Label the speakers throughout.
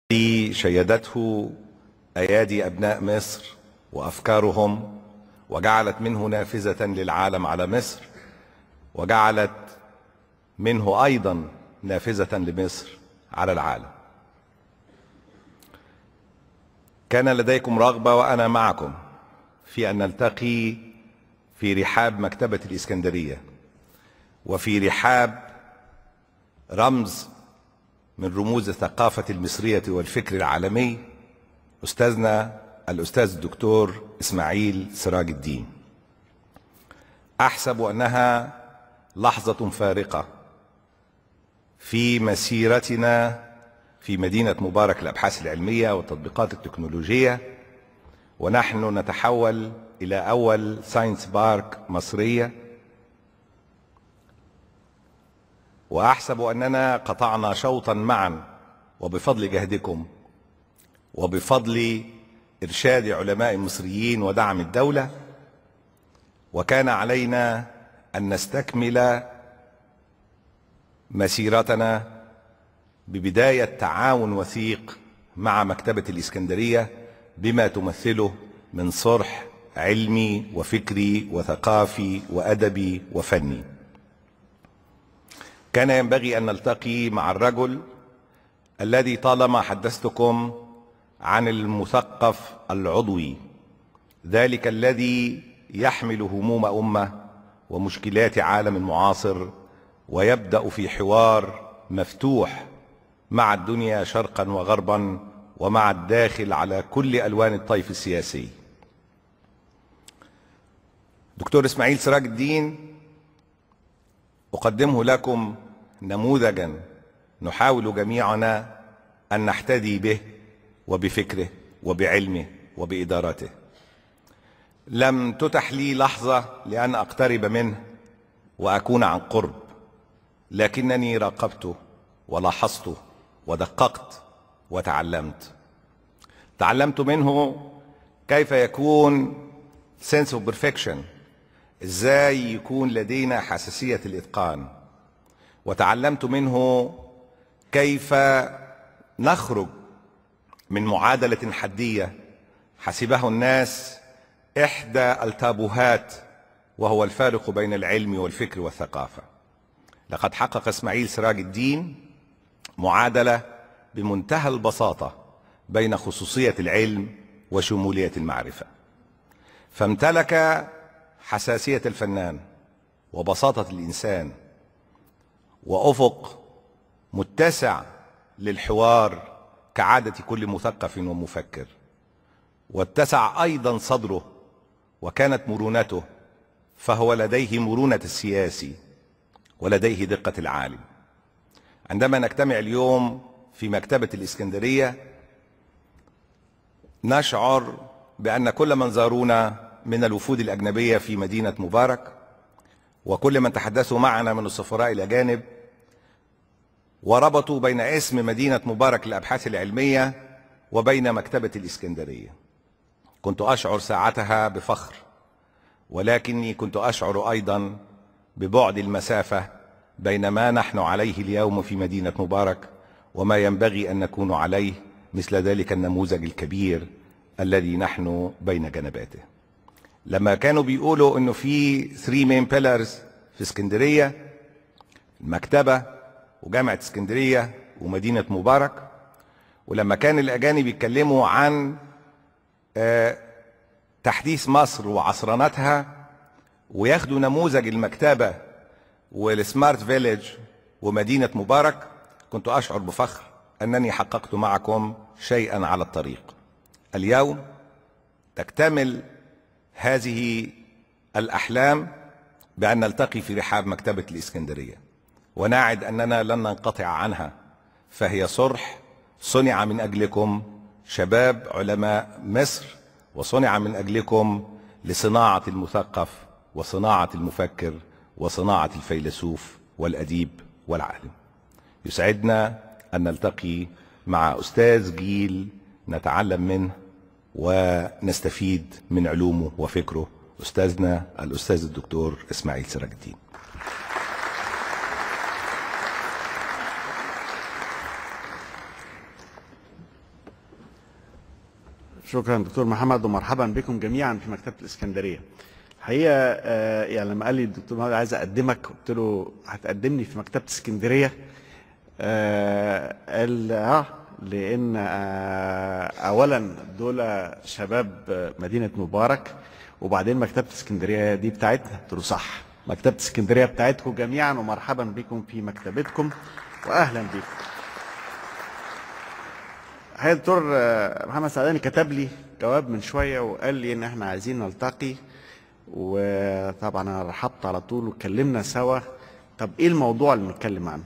Speaker 1: شيدته أيادي أبناء مصر وأفكارهم، وجعلت منه نافذة للعالم على مصر، وجعلت منه أيضا نافذة لمصر على العالم. كان لديكم رغبة وأنا معكم في أن نلتقي في رحاب مكتبة الإسكندرية، وفي رحاب رمز من رموز الثقافة المصرية والفكر العالمي، أستاذنا الأستاذ الدكتور إسماعيل سراج الدين. أحسب أنها لحظة فارقة في مسيرتنا في مدينة مبارك للأبحاث العلمية والتطبيقات التكنولوجية، ونحن نتحول إلى أول ساينس بارك مصرية. وأحسب أننا قطعنا شوطا معا، وبفضل جهدكم وبفضل إرشاد علماء مصريين ودعم الدولة، وكان علينا أن نستكمل مسيرتنا ببداية تعاون وثيق مع مكتبة الإسكندرية بما تمثله من صرح علمي وفكري وثقافي وأدبي وفني. كان ينبغي أن نلتقي مع الرجل الذي طالما حدثتكم عن المثقف العضوي، ذلك الذي يحمل هموم أمة ومشكلات عالم معاصر، ويبدأ في حوار مفتوح مع الدنيا شرقا وغربا، ومع الداخل على كل ألوان الطيف السياسي. دكتور إسماعيل سراج الدين أقدمه لكم نموذجا نحاول جميعنا أن نحتدي به وبفكره وبعلمه وبإدارته. لم تتح لي لحظة لأن أقترب منه وأكون عن قرب، لكنني راقبته ولاحظته ودققت وتعلمت. تعلمت منه كيف يكون sense of perfection، ازاي يكون لدينا حساسية الإتقان، وتعلمت منه كيف نخرج من معادلة حدية حسبه الناس إحدى التابوهات، وهو الفارق بين العلم والفكر والثقافة. لقد حقق إسماعيل سراج الدين معادلة بمنتهى البساطة بين خصوصية العلم وشمولية المعرفة، فامتلك حساسية الفنان وبساطة الإنسان وأفق متسع للحوار كعادة كل مثقف ومفكر، واتسع أيضا صدره وكانت مرونته، فهو لديه مرونة السياسي ولديه دقة العالم. عندما نجتمع اليوم في مكتبة الإسكندرية نشعر بأن كل من زارونا من الوفود الأجنبية في مدينة مبارك، وكل من تحدثوا معنا من السفراء الأجانب، وربطوا بين اسم مدينة مبارك للأبحاث العلمية وبين مكتبة الإسكندرية، كنت أشعر ساعتها بفخر، ولكني كنت أشعر أيضا ببعد المسافة بين ما نحن عليه اليوم في مدينة مبارك وما ينبغي أن نكون عليه مثل ذلك النموذج الكبير الذي نحن بين جنباته. لما كانوا بيقولوا انه في 3 main pillars في اسكندرية، المكتبة وجامعة اسكندرية ومدينة مبارك، ولما كان الأجانب يتكلموا عن تحديث مصر وعصرنتها وياخدوا نموذج المكتبة والسمارت فيليج ومدينة مبارك، كنت أشعر بفخر أنني حققت معكم شيئا على الطريق. اليوم تكتمل هذه الأحلام بأن نلتقي في رحاب مكتبة الإسكندرية، ونعد أننا لن ننقطع عنها، فهي صرح صنع من أجلكم شباب علماء مصر، وصنع من أجلكم لصناعة المثقف وصناعة المفكر وصناعة الفيلسوف والأديب والعالم. يسعدنا أن نلتقي مع أستاذ جيل نتعلم منه ونستفيد من علومه وفكره، أستاذنا الأستاذ الدكتور إسماعيل سراج الدين.
Speaker 2: شكرا دكتور محمد، ومرحبا بكم جميعا في مكتبة الإسكندرية. الحقيقة يعني لما قال لي الدكتور محمد عايز أقدمك، قلت له هتقدمني في مكتبة اسكندرية؟ قال لأن أولا دول شباب مدينة مبارك، وبعدين مكتبة اسكندرية دي بتاعتنا. قلت له صح، مكتبة اسكندرية بتاعتكم جميعا، ومرحبا بكم في مكتبتكم وأهلا بكم. الحقيقة الدكتور محمد سعداني كتب لي جواب من شوية وقال لي إن احنا عايزين نلتقي، وطبعا أنا رحبت على طول وكلمنا سوا. طب إيه الموضوع اللي نتكلم عنه؟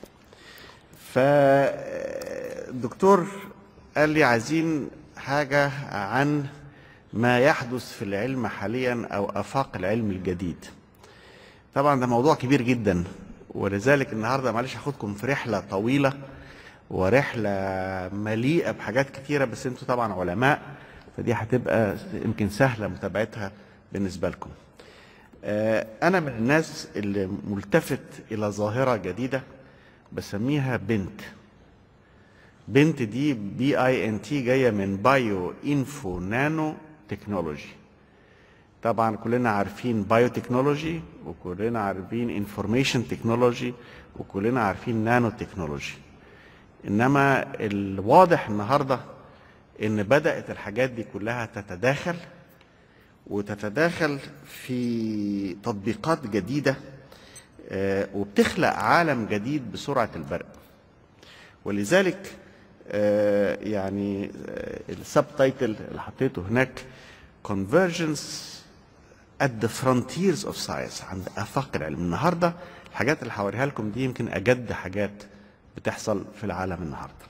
Speaker 2: فالدكتور قال لي عايزين حاجة عن ما يحدث في العلم حاليا أو آفاق العلم الجديد. طبعا ده موضوع كبير جدا، ولذلك النهارده معلش هاخدكم في رحلة طويلة ورحلة مليئة بحاجات كتيرة، بس انتوا طبعا علماء فدي هتبقى يمكن سهلة متابعتها بالنسبة لكم. أنا من الناس اللي ملتفت إلى ظاهرة جديدة بسميها بنت دي BINT جاية من بايو انفو نانو تكنولوجي. طبعا كلنا عارفين بايو تكنولوجي، وكلنا عارفين انفورميشن تكنولوجي، وكلنا عارفين نانو تكنولوجي. انما الواضح النهارده ان بدأت الحاجات دي كلها تتداخل في تطبيقات جديدة، وبتخلق عالم جديد بسرعة البرق. ولذلك يعني السب تايتل اللي حطيته هناك Convergence at the frontiers of science، عند آفاق العلم. النهارده الحاجات اللي هوريها لكم دي يمكن أجد حاجات بتحصل في العالم النهارده.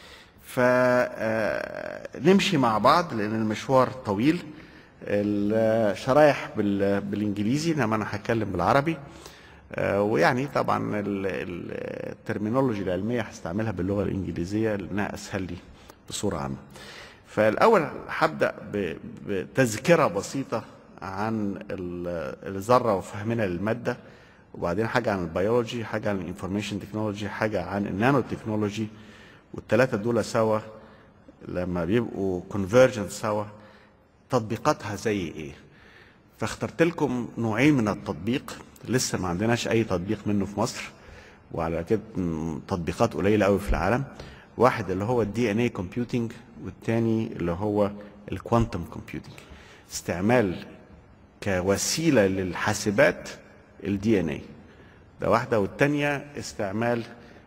Speaker 2: فنمشي مع بعض لأن المشوار طويل. الشرايح بالإنجليزي، إنما أنا هتكلم بالعربي. ويعني طبعا الترمينولوجي العلمية هستعملها باللغة الإنجليزية لأنها أسهل لي بصورة عامة. فالأول هبدأ بتذكرة بسيطة عن الذرة وفهمنا للمادة، وبعدين حاجة عن البيولوجي، حاجة عن الانفورميشن تكنولوجي، حاجة عن النانو تكنولوجي. والثلاثة دول سوا لما بيبقوا كونفرجنت سوا تطبيقاتها زي ايه. فاخترت لكم نوعين من التطبيق، لسه ما عندناش اي تطبيق منه في مصر، وعلى كده تطبيقات قليلة قوي في العالم. واحد اللي هو DNA كومبيوتنج، والتاني اللي هو الكوانتم كومبيوتنج، استعمال كوسيلة للحاسبات DNA ده واحدة، والتانية استعمال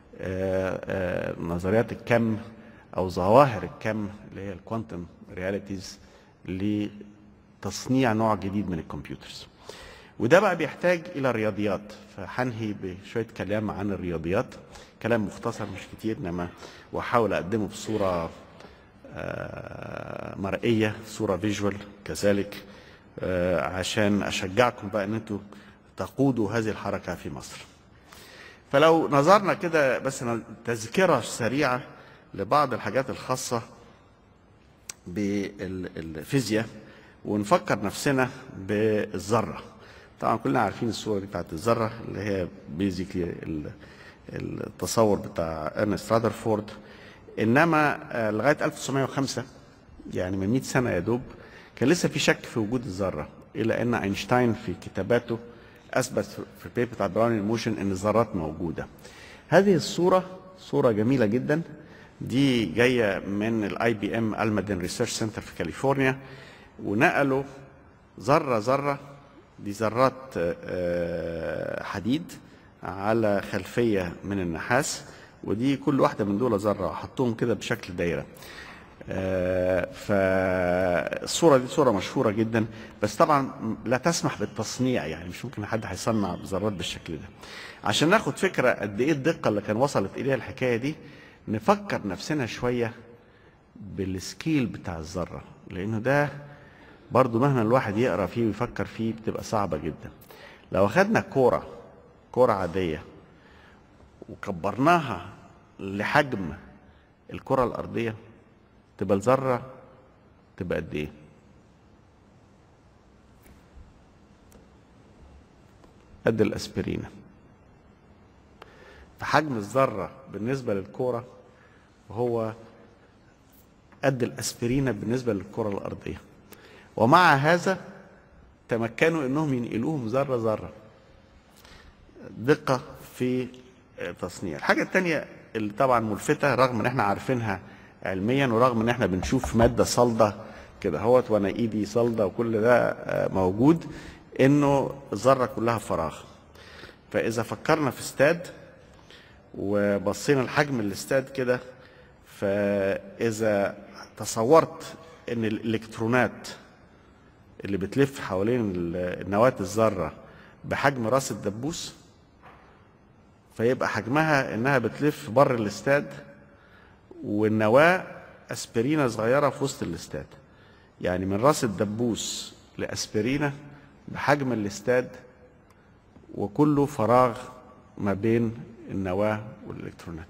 Speaker 2: نظريات الكم أو ظواهر الكم اللي هي الكوانتم رياليتيز لتصنيع نوع جديد من الكمبيوترز. وده بقى بيحتاج إلى رياضيات، فهنهي بشوية كلام عن الرياضيات، كلام مختصر مش كتير، إنما وأحاول أقدمه بصورة مرئية، صورة فيجوال كذلك، عشان أشجعكم بقى إن أنتوا تقودوا هذه الحركة في مصر. فلو نظرنا كده بس تذكرة سريعة لبعض الحاجات الخاصة بالفيزياء، ونفكر نفسنا بالذرة. طبعا كلنا عارفين الصورة دي بتاعت الذرة اللي هي بيزيكلي التصور بتاع إرنست رادرفورد. إنما لغاية 1905 يعني من 100 سنة يا دوب كان لسه في شك في وجود الذرة، إلى أن أينشتاين في كتاباته أثبت في البيبر بتاع براون موشن إن الذرات موجودة. هذه الصورة صورة جميلة جدا، دي جاية من IBM ألمادين ريسيرش سنتر في كاليفورنيا، ونقلوا ذرة دي ذرات حديد على خلفية من النحاس، ودي كل واحدة من دول ذرة، وحطوهم كده بشكل دايرة. فالصورة دي صورة مشهورة جدا، بس طبعا لا تسمح بالتصنيع، يعني مش ممكن حد هيصنع ذرات بالشكل ده. عشان ناخد فكرة قد ايه الدقة اللي كان وصلت اليها الحكاية دي، نفكر نفسنا شوية بالسكيل بتاع الذرة، لانه ده برضو مهما الواحد يقرأ فيه ويفكر فيه بتبقى صعبة جدا. لو اخدنا كورة عادية وكبرناها لحجم الكرة الأرضية، تبقى الذرة تبقى قد ايه؟ قد الأسبرينة. فحجم الذرة بالنسبة للكورة هو قد الاسبرينة بالنسبة للكرة الارضية، ومع هذا تمكنوا انهم ينقلوهم ذرة ذرة. دقة في تصنيع. الحاجة التانية اللي طبعا ملفتة رغم ان احنا عارفينها علميا، ورغم ان احنا بنشوف مادة صلدة كده هوت وانا ايدي صلدة وكل ده موجود، انه الذرة كلها فراغ. فاذا فكرنا في استاد وبصينا لحجم الاستاد كده، فاذا تصورت ان الالكترونات اللي بتلف حوالين النواة الذرة بحجم راس الدبوس، فيبقى حجمها انها بتلف بره الاستاد، والنواة اسبرينة صغيرة في وسط الاستاد. يعني من راس الدبوس لاسبرينة بحجم الاستاد، وكله فراغ ما بين النواة والالكترونات.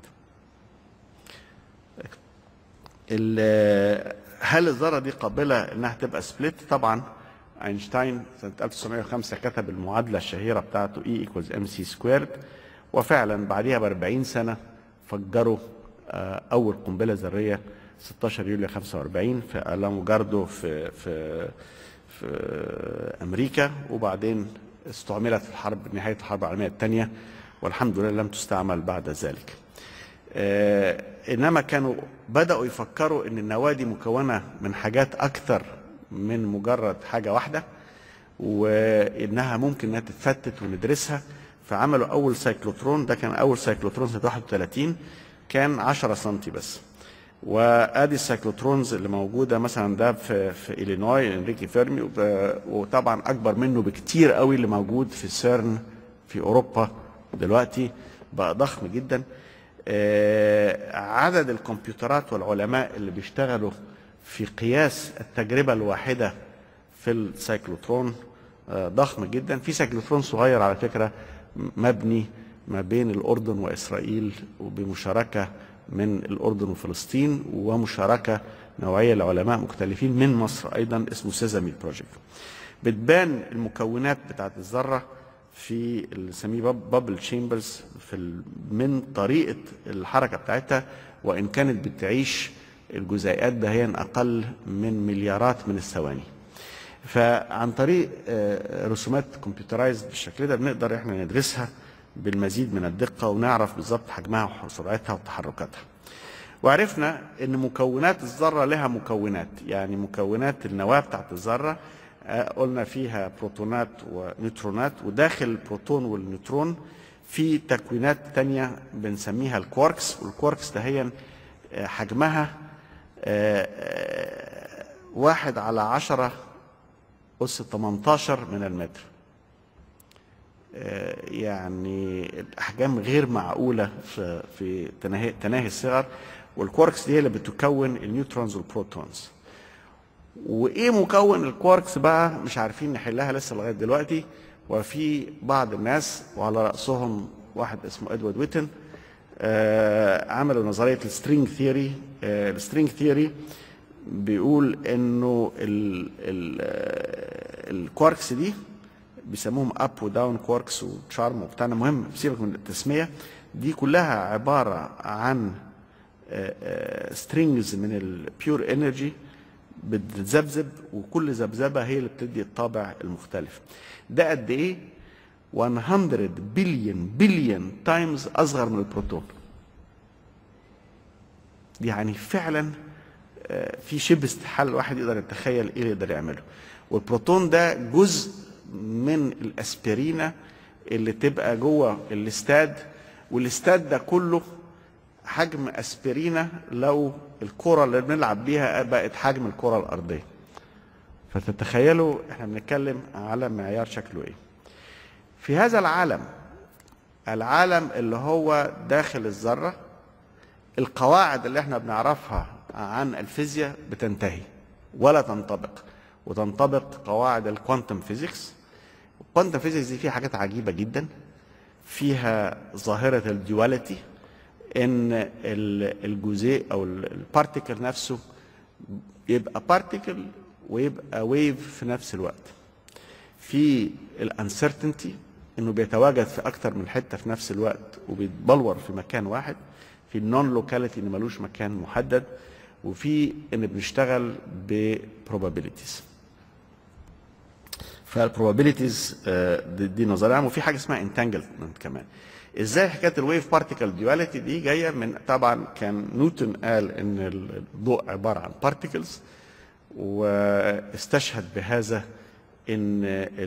Speaker 2: هل الذرة دي قابلة انها تبقى سبليت؟ طبعا اينشتاين سنة 1905 كتب المعادلة الشهيرة بتاعته E = mc²، وفعلا بعديها ب40 سنة فجروا اول قنبلة ذرية 16 يوليو 45 في ألامو جاردو في امريكا، وبعدين استعملت في نهاية الحرب العالمية الثانية، والحمد لله لم تستعمل بعد ذلك. انما كانوا بدأوا يفكروا ان النواة دي مكونة من حاجات اكثر من مجرد حاجة واحدة، وانها ممكن انها تتفتت وندرسها. فعملوا اول سايكلوترون، ده كان اول سايكلوترون سنة 31، كان 10 سنتي بس. وادي السايكلوترونز اللي موجوده مثلا ده في إلينوي انريكي فيرمي، وطبعا اكبر منه بكتير قوي اللي موجود في سيرن في اوروبا دلوقتي، بقى ضخم جدا. عدد الكمبيوترات والعلماء اللي بيشتغلوا في قياس التجربه الواحده في السايكلوترون ضخم جدا. في سايكلوترون صغير على فكره مبني ما بين الاردن واسرائيل، وبمشاركه من الاردن وفلسطين، ومشاركه نوعيه لعلماء مختلفين من مصر ايضا، اسمه سيزامي بروجكت. بتبان المكونات بتاعت الذره في اللي بنسميه بابل تشامبرز من طريقه الحركه بتاعتها، وان كانت بتعيش الجزيئات ده هي اقل من مليارات من الثواني. فعن طريق رسومات كمبيوترايزد بالشكل ده بنقدر احنا ندرسها بالمزيد من الدقة، ونعرف بالظبط حجمها وسرعتها وتحركاتها. وعرفنا ان مكونات الذرة لها مكونات، يعني مكونات النواة بتاعت الذرة قلنا فيها بروتونات ونيوترونات، وداخل البروتون والنيوترون في تكوينات تانية بنسميها الكواركس. والكواركس ده هي حجمها 1/10⁻18 من المتر. يعني الاحجام غير معقوله في تناهي الصغر. والكواركس دي هي اللي بتكون النيوترونز والبروتونز. وايه مكون الكواركس بقى مش عارفين نحلها لسه لغايه دلوقتي. وفي بعض الناس وعلى راسهم واحد اسمه ادوارد ويتن عملوا نظريه السترينج ثيوري. السترينج ثيوري بيقول انه الكواركس دي بيسموهم اب وداون كواركس وتشارم وبتاعنا، مهم سيبك من التسميه دي، كلها عباره عن سترينجز من البيور انرجي بتذبذب، وكل ذبذبه هي اللي بتدي الطابع المختلف. ده قد ايه؟ 100 بليون تايمز اصغر من البروتون. يعني فعلا في شبه استحال الواحد يقدر يتخيل ايه اللي يقدر يعمله. والبروتون ده جزء من الاسبرينة اللي تبقى جوه الاستاد، والاستاد ده كله حجم اسبرينة لو الكرة اللي بنلعب بيها بقت حجم الكرة الارضية. فتتخيلوا احنا بنتكلم على معيار شكله ايه. في هذا العالم اللي هو داخل الذرة، القواعد اللي احنا بنعرفها عن الفيزياء بتنتهي ولا تنطبق، وتنطبق قواعد الكوانتم فيزيكس. الكوانتم فيزيكس دي فيها حاجات عجيبة جدا، فيها ظاهرة الديواليتي، ان الجزيء او البارتيكل نفسه يبقى بارتيكل ويبقى ويف في نفس الوقت. في الانسرتينتي انه بيتواجد في اكتر من حته في نفس الوقت وبيتبلور في مكان واحد. في النون لوكاليتي انه ملوش مكان محدد. وفي ان بنشتغل ببروبابيلتيز. فالبروبابيلتيز دي نظريه عامه، وفي حاجه اسمها انتانجلمنت كمان. ازاي حكايه الويف بارتيكل ديواليتي دي جايه من، طبعا كان نيوتن قال ان الضوء عباره عن بارتيكلز، واستشهد بهذا ان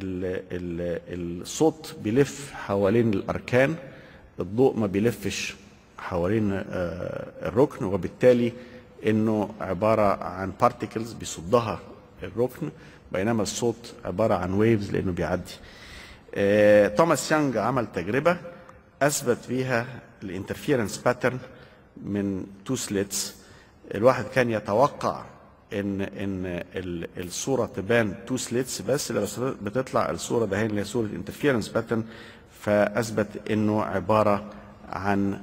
Speaker 2: الصوت بيلف حوالين الاركان، الضوء ما بيلفش حوالين الركن، وبالتالي انه عباره عن بارتيكلز بيصدها الركن، بينما الصوت عباره عن ويفز لانه بيعدي. توماس يانج عمل تجربه اثبت فيها الانترفيرنس باترن من تو سليتس. الواحد كان يتوقع ان الصوره تبان تو سليتس، بس لما بتطلع الصوره ده اللي هي صوره انترفيرنس باترن، فاثبت انه عباره عن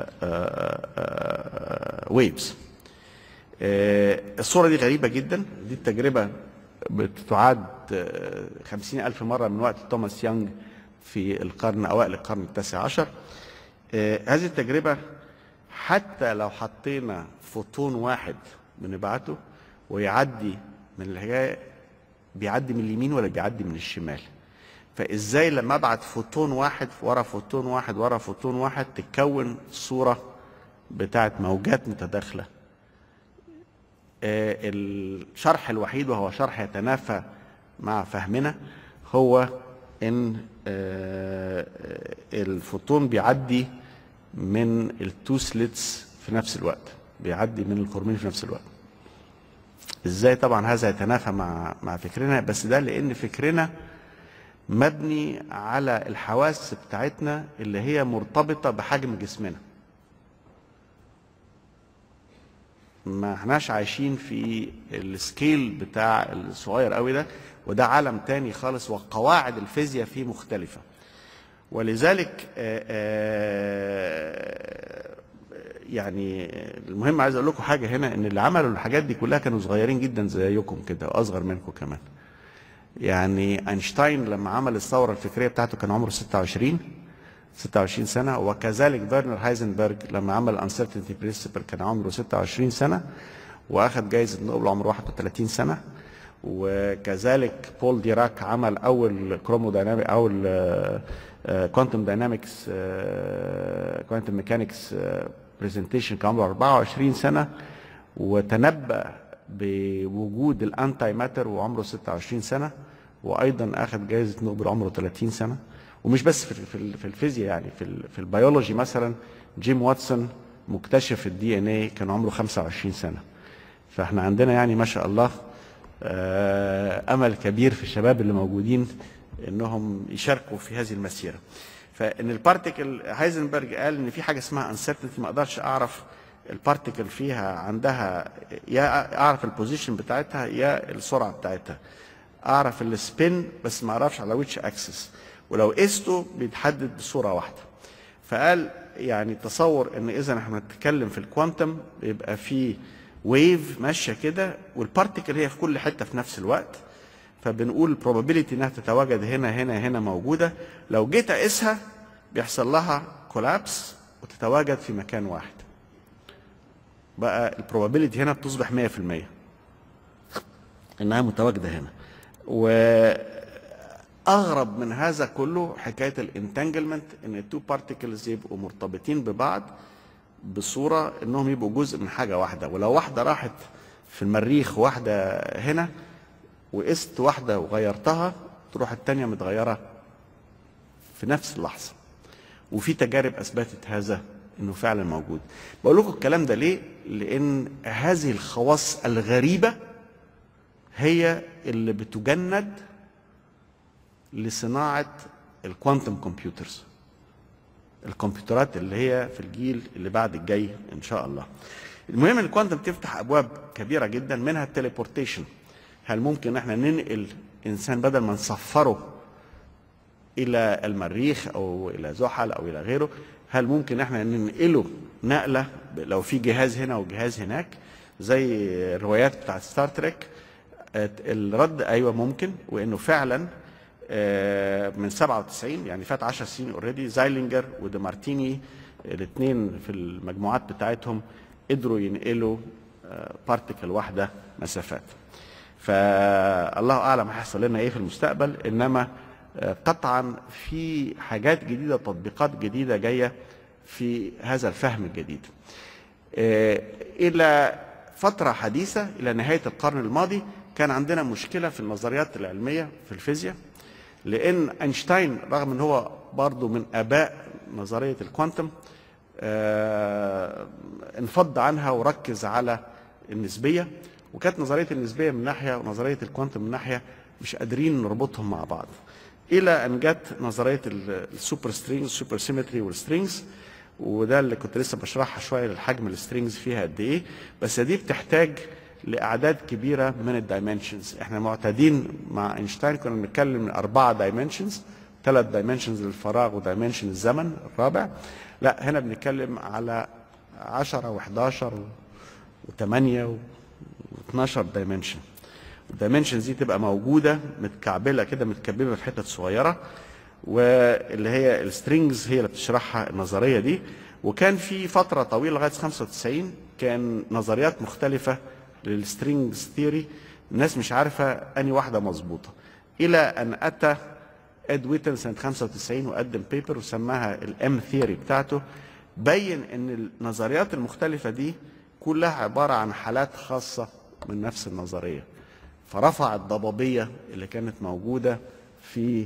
Speaker 2: ويفز. الصوره دي غريبه جدا، دي التجربه بتعاد 50,000 مرة من وقت توماس يانج في أوائل القرن التاسع عشر. هذه التجربة حتى لو حطينا فوتون واحد بنبعته ويعدي من الحكاية، بيعدي من اليمين ولا بيعدي من الشمال؟ فإزاي لما أبعت فوتون واحد ورا فوتون واحد ورا فوتون واحد تتكون صورة بتاعت موجات متداخلة؟ الشرح الوحيد، وهو شرح يتنافى مع فهمنا، هو ان الفوتون بيعدي من التو سليتس في نفس الوقت، بيعدي من القرمين في نفس الوقت. ازاي؟ طبعا هذا يتنافى مع فكرنا، بس ده لان فكرنا مبني على الحواس بتاعتنا اللي هي مرتبطة بحجم جسمنا. ما احناش عايشين في السكيل بتاع الصغير قوي ده، وده عالم تاني خالص، وقواعد الفيزياء فيه مختلفة. ولذلك يعني المهم عايز اقول لكم حاجة هنا، ان اللي عملوا الحاجات دي كلها كانوا صغيرين جدا زيكم كده، واصغر منكم كمان. يعني اينشتاين لما عمل الثورة الفكرية بتاعته كان عمره 26 سنة، وكذلك فيرنر هايزنبرج لما عمل الانسرتينتي برينسيبل كان عمره 26 سنة واخذ جائزة نوبل عمره 31 سنة. وكذلك بول ديراك عمل اول كرومودايناميك، اول كوانتم داينامكس كوانتم ميكانكس برزنتيشن كان عمره 24 سنة، وتنبأ بوجود الانتي ماتر وعمره 26 سنة، وايضا اخذ جائزة نوبل عمره 30 سنة. ومش بس في الفيزياء، يعني في البيولوجي مثلا جيم واتسون مكتشف الدي ان اي كان عمره 25 سنة. فاحنا عندنا يعني ما شاء الله امل كبير في الشباب اللي موجودين انهم يشاركوا في هذه المسيرة. فان البارتيكل، هايزنبرج قال ان في حاجة اسمها انسرتينتي، ما اقدرش اعرف البارتيكل فيها عندها، يا اعرف البوزيشن بتاعتها يا السرعة بتاعتها، اعرف السبين بس ما اعرفش على ويتش اكسس، ولو قسته بيتحدد بصوره واحده. فقال يعني تصور ان اذا احنا بنتكلم في الكوانتم يبقى في ويف ماشيه كده، والبارتيكل هي في كل حته في نفس الوقت، فبنقول البروبابيلتي انها تتواجد هنا موجوده، لو جيت اقيسها بيحصل لها كولابس وتتواجد في مكان واحد. بقى البروبابيلتي هنا بتصبح 100% انها متواجده هنا. واغرب من هذا كله حكايه الانتانجلمنت، ان التو بارتيكلز يبقوا مرتبطين ببعض بصوره انهم يبقوا جزء من حاجه واحده. ولو واحده راحت في المريخ واحده هنا، وقست واحده وغيرتها، تروح الثانيه متغيره في نفس اللحظه. وفي تجارب اثبتت هذا انه فعلا موجود. بقول لكم الكلام ده ليه؟ لان هذه الخواص الغريبه هي اللي بتجند لصناعه الكوانتم كمبيوترز، الكمبيوترات اللي هي في الجيل اللي بعد الجاي ان شاء الله. المهم الكوانتم تفتح ابواب كبيره جدا، منها التليبورتيشن. هل ممكن احنا ننقل انسان بدل ما نسفره الى المريخ او الى زحل او الى غيره، هل ممكن احنا ننقله نقله لو في جهاز هنا وجهاز هناك زي الروايات بتاعت ستار تريك؟ الرد ايوه ممكن، وانه فعلا من 97 يعني فات 10 سنين اوريدي، زايلينجر وديمارتيني الاثنين في المجموعات بتاعتهم قدروا ينقلوا بارتيكل واحده مسافات. فالله اعلم هيحصل لنا ايه في المستقبل، انما قطعا في حاجات جديده، تطبيقات جديده جايه في هذا الفهم الجديد. الى فتره حديثه، الى نهايه القرن الماضي، كان عندنا مشكله في النظريات العلميه في الفيزياء، لان اينشتاين رغم ان هو برضه من اباء نظريه الكوانتم انفض عنها وركز على النسبيه، وكانت نظريه النسبيه من ناحيه ونظريه الكوانتم من ناحيه مش قادرين نربطهم مع بعض، الى ان جت نظريه السوبر سترينجز، السوبر سيمتري والسترينجز، وده اللي كنت لسه بشرحها شويه، للحجم السترينجز فيها قد ايه، بس دي بتحتاج لاعداد كبيره من الدايمنشنز. احنا معتادين مع اينشتاين كنا بنتكلم من 4 دايمنشنز، 3 دايمنشنز للفراغ ودايمنشن الزمن الرابع. لا، هنا بنتكلم على 10 و11 و8 و12 دايمنشن. الدايمنشنز دي تبقى موجوده متكعبله كده، متكببه في حتت صغيره، واللي هي السترينجز هي اللي بتشرحها النظريه دي. وكان في فتره طويله لغايه 95 كان نظريات مختلفه للسترينجز ثيوري، الناس مش عارفه اني واحده مظبوطه، الى ان اتى اد ويتن سنه 95 وقدم بيبر وسماها الام ثيوري بتاعته، بين ان النظريات المختلفه دي كلها عباره عن حالات خاصه من نفس النظريه، فرفع الضبابيه اللي كانت موجوده في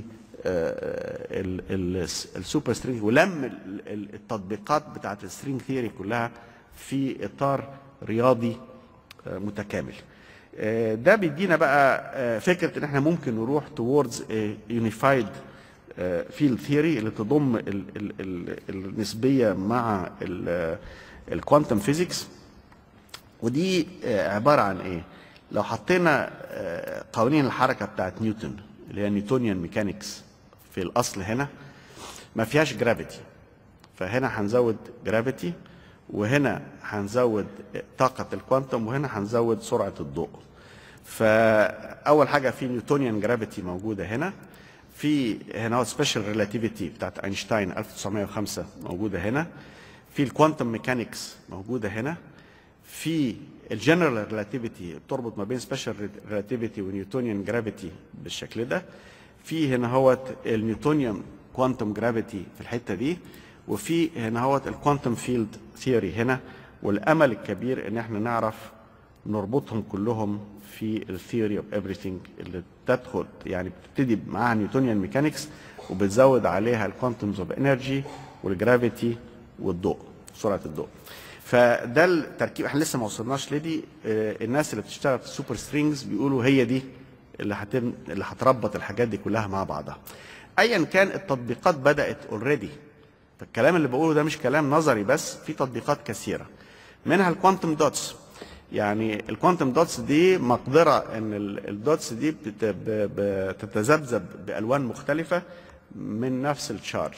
Speaker 2: السوبر سترينج، ولم التطبيقات بتاعت السترينج ثيوري كلها في اطار رياضي متكامل. ده بيدينا بقى فكره ان احنا ممكن نروح towards يونيفايد فيلد ثيوري اللي تضم النسبيه مع الكوانتم فيزيكس. ودي عباره عن ايه؟ لو حطينا قوانين الحركه بتاعت نيوتن اللي هي نيوتونيان ميكانيكس في الاصل هنا ما فيهاش جرافيتي، فهنا هنزود جرافيتي، وهنا هنزود طاقه الكوانتم، وهنا هنزود سرعه الضوء. فاول حاجه في نيوتونيان جرافيتي موجوده هنا، في هنا هو سبيشال ريلاتيفيتي بتاعت اينشتاين 1905 موجوده هنا، في الكوانتم ميكانيكس موجوده هنا، في الجنرال ريلاتيفيتي بتربط ما بين سبيشال ريلاتيفيتي ونيوتونيان جرافيتي بالشكل ده، في هنا هو النيوتونيان كوانتم جرافيتي في الحته دي، وفي هنا هو الكوانتم فيلد ثيوري هنا. والامل الكبير ان احنا نعرف نربطهم كلهم في الثيوري اوف ايفريثينج اللي تدخل، يعني بتبتدي معاها نيوتونيان ميكانيكس وبتزود عليها الكوانتمز اوف انرجي والجرافيتي والضوء، سرعه الضوء. فده التركيب، احنا لسه ما وصلناش لدي. الناس اللي بتشتغل في السوبر سترينجز بيقولوا هي دي اللي هتربط الحاجات دي كلها مع بعضها. ايا كان التطبيقات بدات اوريدي، فالكلام اللي بقوله ده مش كلام نظري بس، في تطبيقات كثيره منها الكوانتم دوتس. يعني الكوانتم دوتس دي مقدره ان الدوتس دي بتتذبذب بالوان مختلفه من نفس التشارج،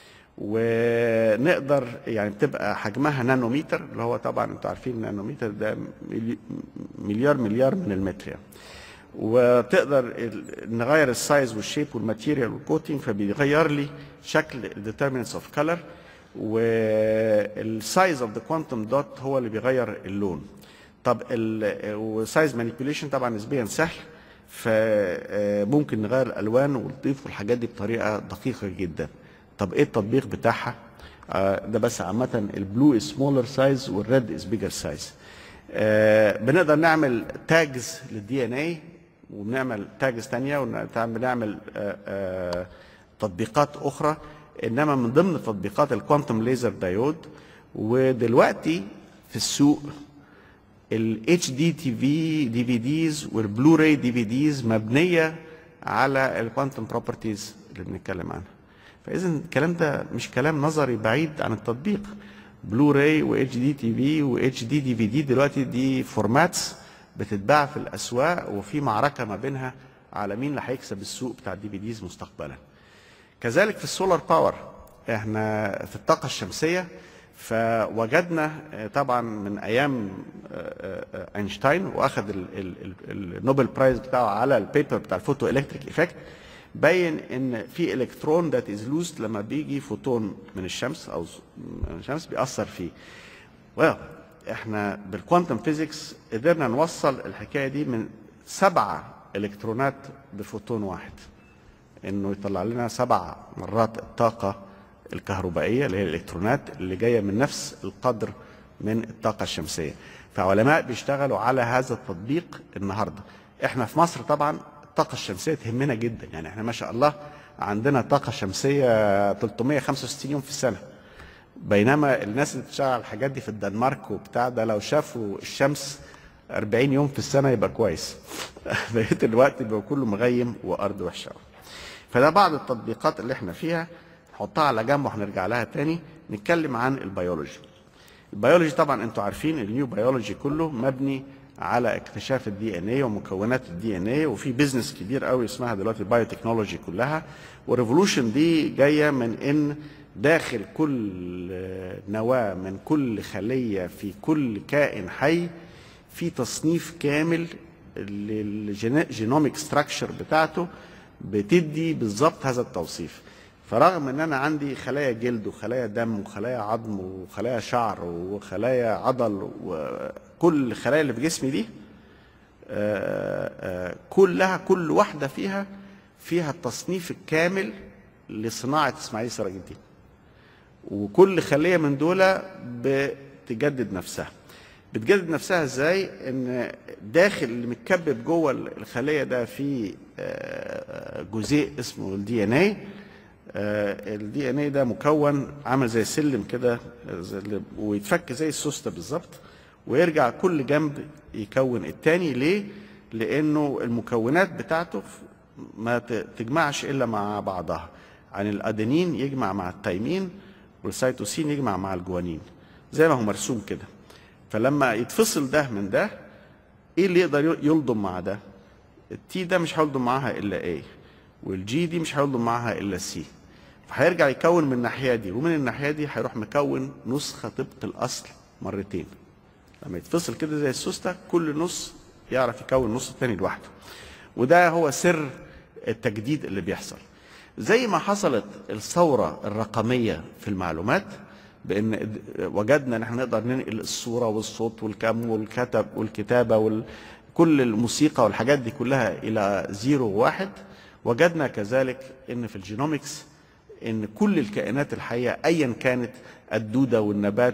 Speaker 2: ونقدر يعني بتبقى حجمها نانوميتر، اللي هو طبعا انتوا عارفين النانوميتر ده مليار من المتر يعني. وتقدر نغير السايز والشيب والماتيريال والكوتينج، فبيغير لي شكل الديترمينتس اوف كلر، والسايز اوف ذا كوانتم دوت هو اللي بيغير اللون. طب والسايز مانيبيوليشن طبعا نسبيا سهل، فممكن نغير الالوان ونضيف الحاجات دي بطريقه دقيقه جدا. طب ايه التطبيق بتاعها؟ ده بس عامه البلو از سمولر سايز والريد از بيجر سايز. بنقدر نعمل تاجز للدي ان اي، وبنعمل تاجز ثانيه، وبنعمل تطبيقات اخرى، انما من ضمن تطبيقات الكوانتم ليزر دايود. ودلوقتي في السوق الاتش دي تي في دي في ديز والبلوراي دي في ديز مبنيه على الكوانتم بروبرتيز اللي بنتكلم عنها. فاذا الكلام ده مش كلام نظري بعيد عن التطبيق. بلوراي واتش دي تي في واتش دي دي في دي دلوقتي دي فورماتس بتتباع في الاسواق، وفي معركه ما بينها على مين اللي هيكسب السوق بتاع الدي في ديز مستقبلا. كذلك في السولار باور، احنا في الطاقه الشمسيه فوجدنا طبعا من ايام اينشتاين، واخذ النوبل برايز بتاعه على البيبر بتاع الفوتو الكتريك افكت، بين ان في الكترون ذات از لوست لما بيجي فوتون من الشمس او من الشمس بيأثر فيه. احنا بالكوانتم فيزيكس قدرنا نوصل الحكايه دي من 7 الكترونات بفوتون واحد، انه يطلع لنا 7 مرات الطاقه الكهربائيه اللي هي الالكترونات اللي جايه من نفس القدر من الطاقه الشمسيه. فعلماء بيشتغلوا على هذا التطبيق النهارده. احنا في مصر طبعا الطاقه الشمسيه تهمنا جدا، يعني احنا ما شاء الله عندنا طاقه شمسيه 365 يوم في السنه، بينما الناس اللي بتشتغل على الحاجات دي في الدنمارك وبتاع ده لو شافوا الشمس 40 يوم في السنه يبقى كويس. بقيه الوقت بيبقى كله مغيم وارض وحشه. فده بعض التطبيقات اللي احنا فيها، نحطها على جنب وهنرجع لها تاني. نتكلم عن البيولوجي. البيولوجي طبعا انتوا عارفين النيو بيولوجي كله مبني على اكتشاف الدي ان ايه ومكونات الدي ان ايه، وفي بيزنس كبير قوي اسمها دلوقتي بايو تكنولوجي كلها. والريفولوشن دي جايه من ان داخل كل نواه من كل خليه في كل كائن حي في تصنيف كامل للجينوميك ستراكشر بتاعته بتدي بالظبط هذا التوصيف. فرغم ان انا عندي خلايا جلد وخلايا دم وخلايا عظم وخلايا شعر وخلايا عضل وكل الخلايا اللي في جسمي دي كلها كل واحده فيها التصنيف الكامل لصناعه اسماعيل سراج الدين، وكل خليه من دول بتجدد نفسها. بتجدد نفسها ازاي؟ ان داخل اللي متكبب جوه الخليه ده في جزيء اسمه الدي ان ايه. الدي ان ايه ده مكون عامل زي سلم كده ويتفك زي السوسته بالظبط، ويرجع كل جنب يكون التاني. ليه؟ لانه المكونات بتاعته ما تجمعش الا مع بعضها. عن الادينين يجمع مع التيمين، والسيتوسين يجمع مع الجوانين زي ما هو مرسوم كده. فلما يتفصل ده من ده، ايه اللي يقدر يلضم مع ده؟ التي ده مش هيلضم معاها الا ايه، والجي دي مش هيلضم معاها الا سي. فهيرجع يكون من الناحيه دي، ومن الناحيه دي هيروح مكون نسخه طبق الاصل مرتين. لما يتفصل كده زي السوسته، كل نص يعرف يكون النص الثاني لوحده. وده هو سر التجديد اللي بيحصل. زي ما حصلت الثوره الرقميه في المعلومات، بان وجدنا ان احنا نقدر ننقل الصوره والصوت والكم والكتابه وكل الموسيقى والحاجات دي كلها الى 0 و1. وجدنا كذلك ان في الجينوميكس ان كل الكائنات الحيه ايا كانت، الدوده والنبات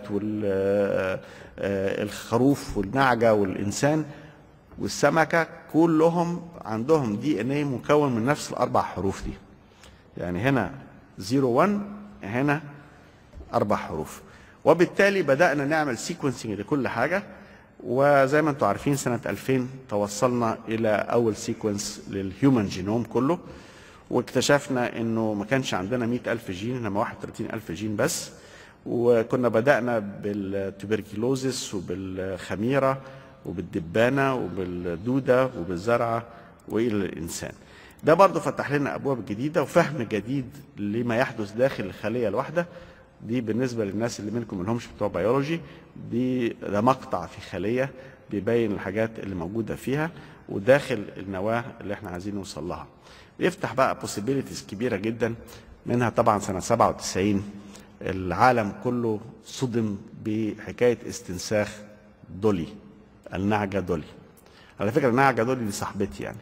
Speaker 2: والخروف والنعجه والانسان والسمكه، كلهم عندهم دي ان ايه مكون من نفس ال4 حروف دي. يعني هنا 0 1، هنا 4 حروف. وبالتالي بدأنا نعمل سيكونسنج لكل حاجة. وزي ما انتم عارفين سنة 2000 توصلنا إلى أول سيكونس للهيومن جينوم كله، واكتشفنا إنه ما كانش عندنا 100,000 جين، إنما 31,000 جين بس. وكنا بدأنا بالتوبركلوزيس وبالخميرة وبالدبانة وبالدودة وبالزرعة وإلى الإنسان. ده برضو فتح لنا أبواب جديدة وفهم جديد لما يحدث داخل الخلية الواحدة. دي بالنسبة للناس اللي منكم ملهمش بتوع بيولوجي، ده مقطع في خلية بيبين الحاجات اللي موجودة فيها وداخل النواة اللي احنا عايزين نوصل لها. بيفتح بقى possibilities كبيرة جدا. منها طبعا سنة 97 العالم كله صدم بحكاية استنساخ دولي، النعجة دولي. على فكرة النعجة دولي دي صاحبتي يعني،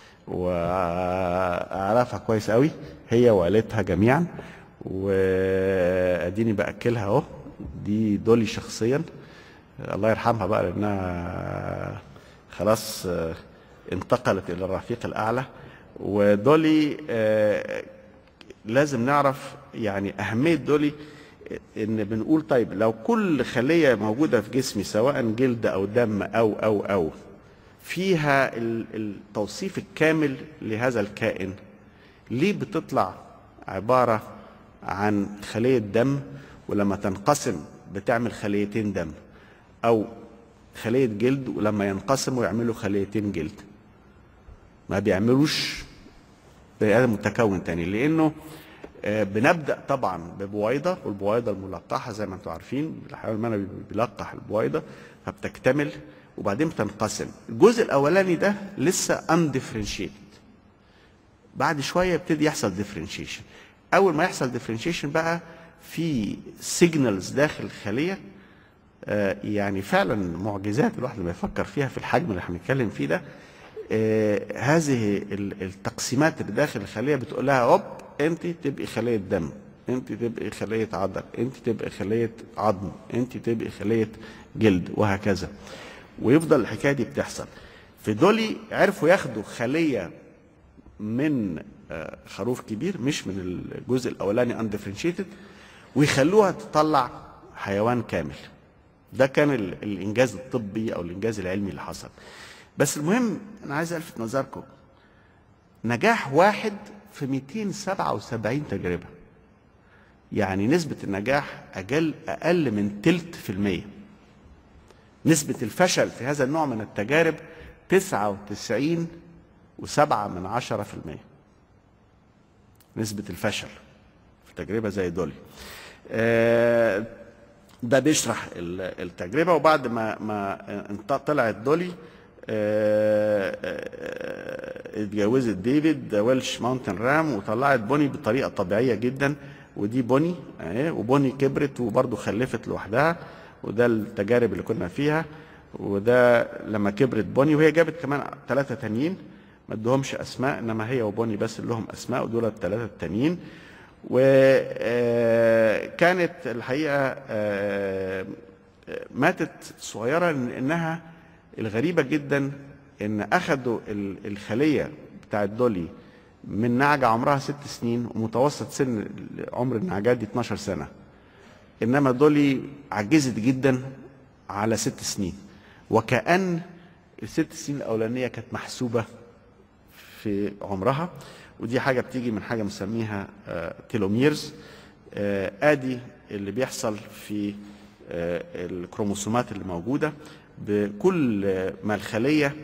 Speaker 2: واعرفها كويس قوي هي وعيلتها جميعا، واديني باكلها اهو. دي دولي شخصيا، الله يرحمها بقى لانها خلاص انتقلت الى الرفيق الاعلى. ودولي لازم نعرف يعني اهميه دولي. ان بنقول طيب لو كل خليه موجوده في جسمي سواء جلد او دم او فيها التوصيف الكامل لهذا الكائن، ليه بتطلع عباره عن خليه دم ولما تنقسم بتعمل خليتين دم، او خليه جلد ولما ينقسموا يعملوا خليتين جلد؟ ما بيعملوش بني ادم متكون تاني. لانه بنبدا طبعا ببويضه، والبويضه الملقحه زي ما انتم عارفين الحيوان المنوي بيلقح البويضه فبتكتمل وبعدين بتنقسم. الجزء الاولاني ده لسه undifferentiated، بعد شويه يبتدي يحصل differentiation. اول ما يحصل differentiation بقى في signals داخل الخليه يعني فعلا معجزات الواحد لما يفكر فيها في الحجم اللي احنا بنتكلم فيه ده. هذه التقسيمات اللي داخل الخليه بتقول لها هوب انت تبقي خليه دم، انت تبقي خليه عضل، انت تبقي خليه عظم، انت تبقي خليه جلد، وهكذا. ويفضل الحكايه دي بتحصل. في دولي عرفوا ياخدوا خليه من خروف كبير، مش من الجزء الاولاني اندفرنشيتد، ويخلوها تطلع حيوان كامل. ده كان الانجاز الطبي او الانجاز العلمي اللي حصل. بس المهم انا عايز الفت نظركم، نجاح واحد في 277 تجربه، يعني نسبه النجاح اقل من 0.3%. نسبه الفشل في هذا النوع من التجارب 99.7%. نسبه الفشل في تجربه زي دولي. ده بيشرح التجربه. وبعد ما طلعت دولي اتجوزت ديفيد ويلش ماونتن رام وطلعت بوني بطريقه طبيعيه جدا. ودي بوني اهي، وبوني كبرت وبرضه خلفت لوحدها، وده التجارب اللي كنا فيها. وده لما كبرت بوني، وهي جابت كمان 3 تانيين ما ادوهمش اسماء، انما هي وبوني بس اللي لهم اسماء، ودول ال3 التانيين. وكانت الحقيقه ماتت صغيره، لانها الغريبه جدا ان اخذوا الخليه بتاعت دولي من نعجه عمرها 6 سنين، ومتوسط سن عمر النعجات دي 12 سنه. انما دولي عجزت جدا على 6 سنين، وكأن ال6 سنين الاولانيه كانت محسوبه في عمرها. ودي حاجه بتيجي من حاجه مسميها تيلوميرز. ادي اللي بيحصل في الكروموسومات اللي موجوده. بكل ما الخليه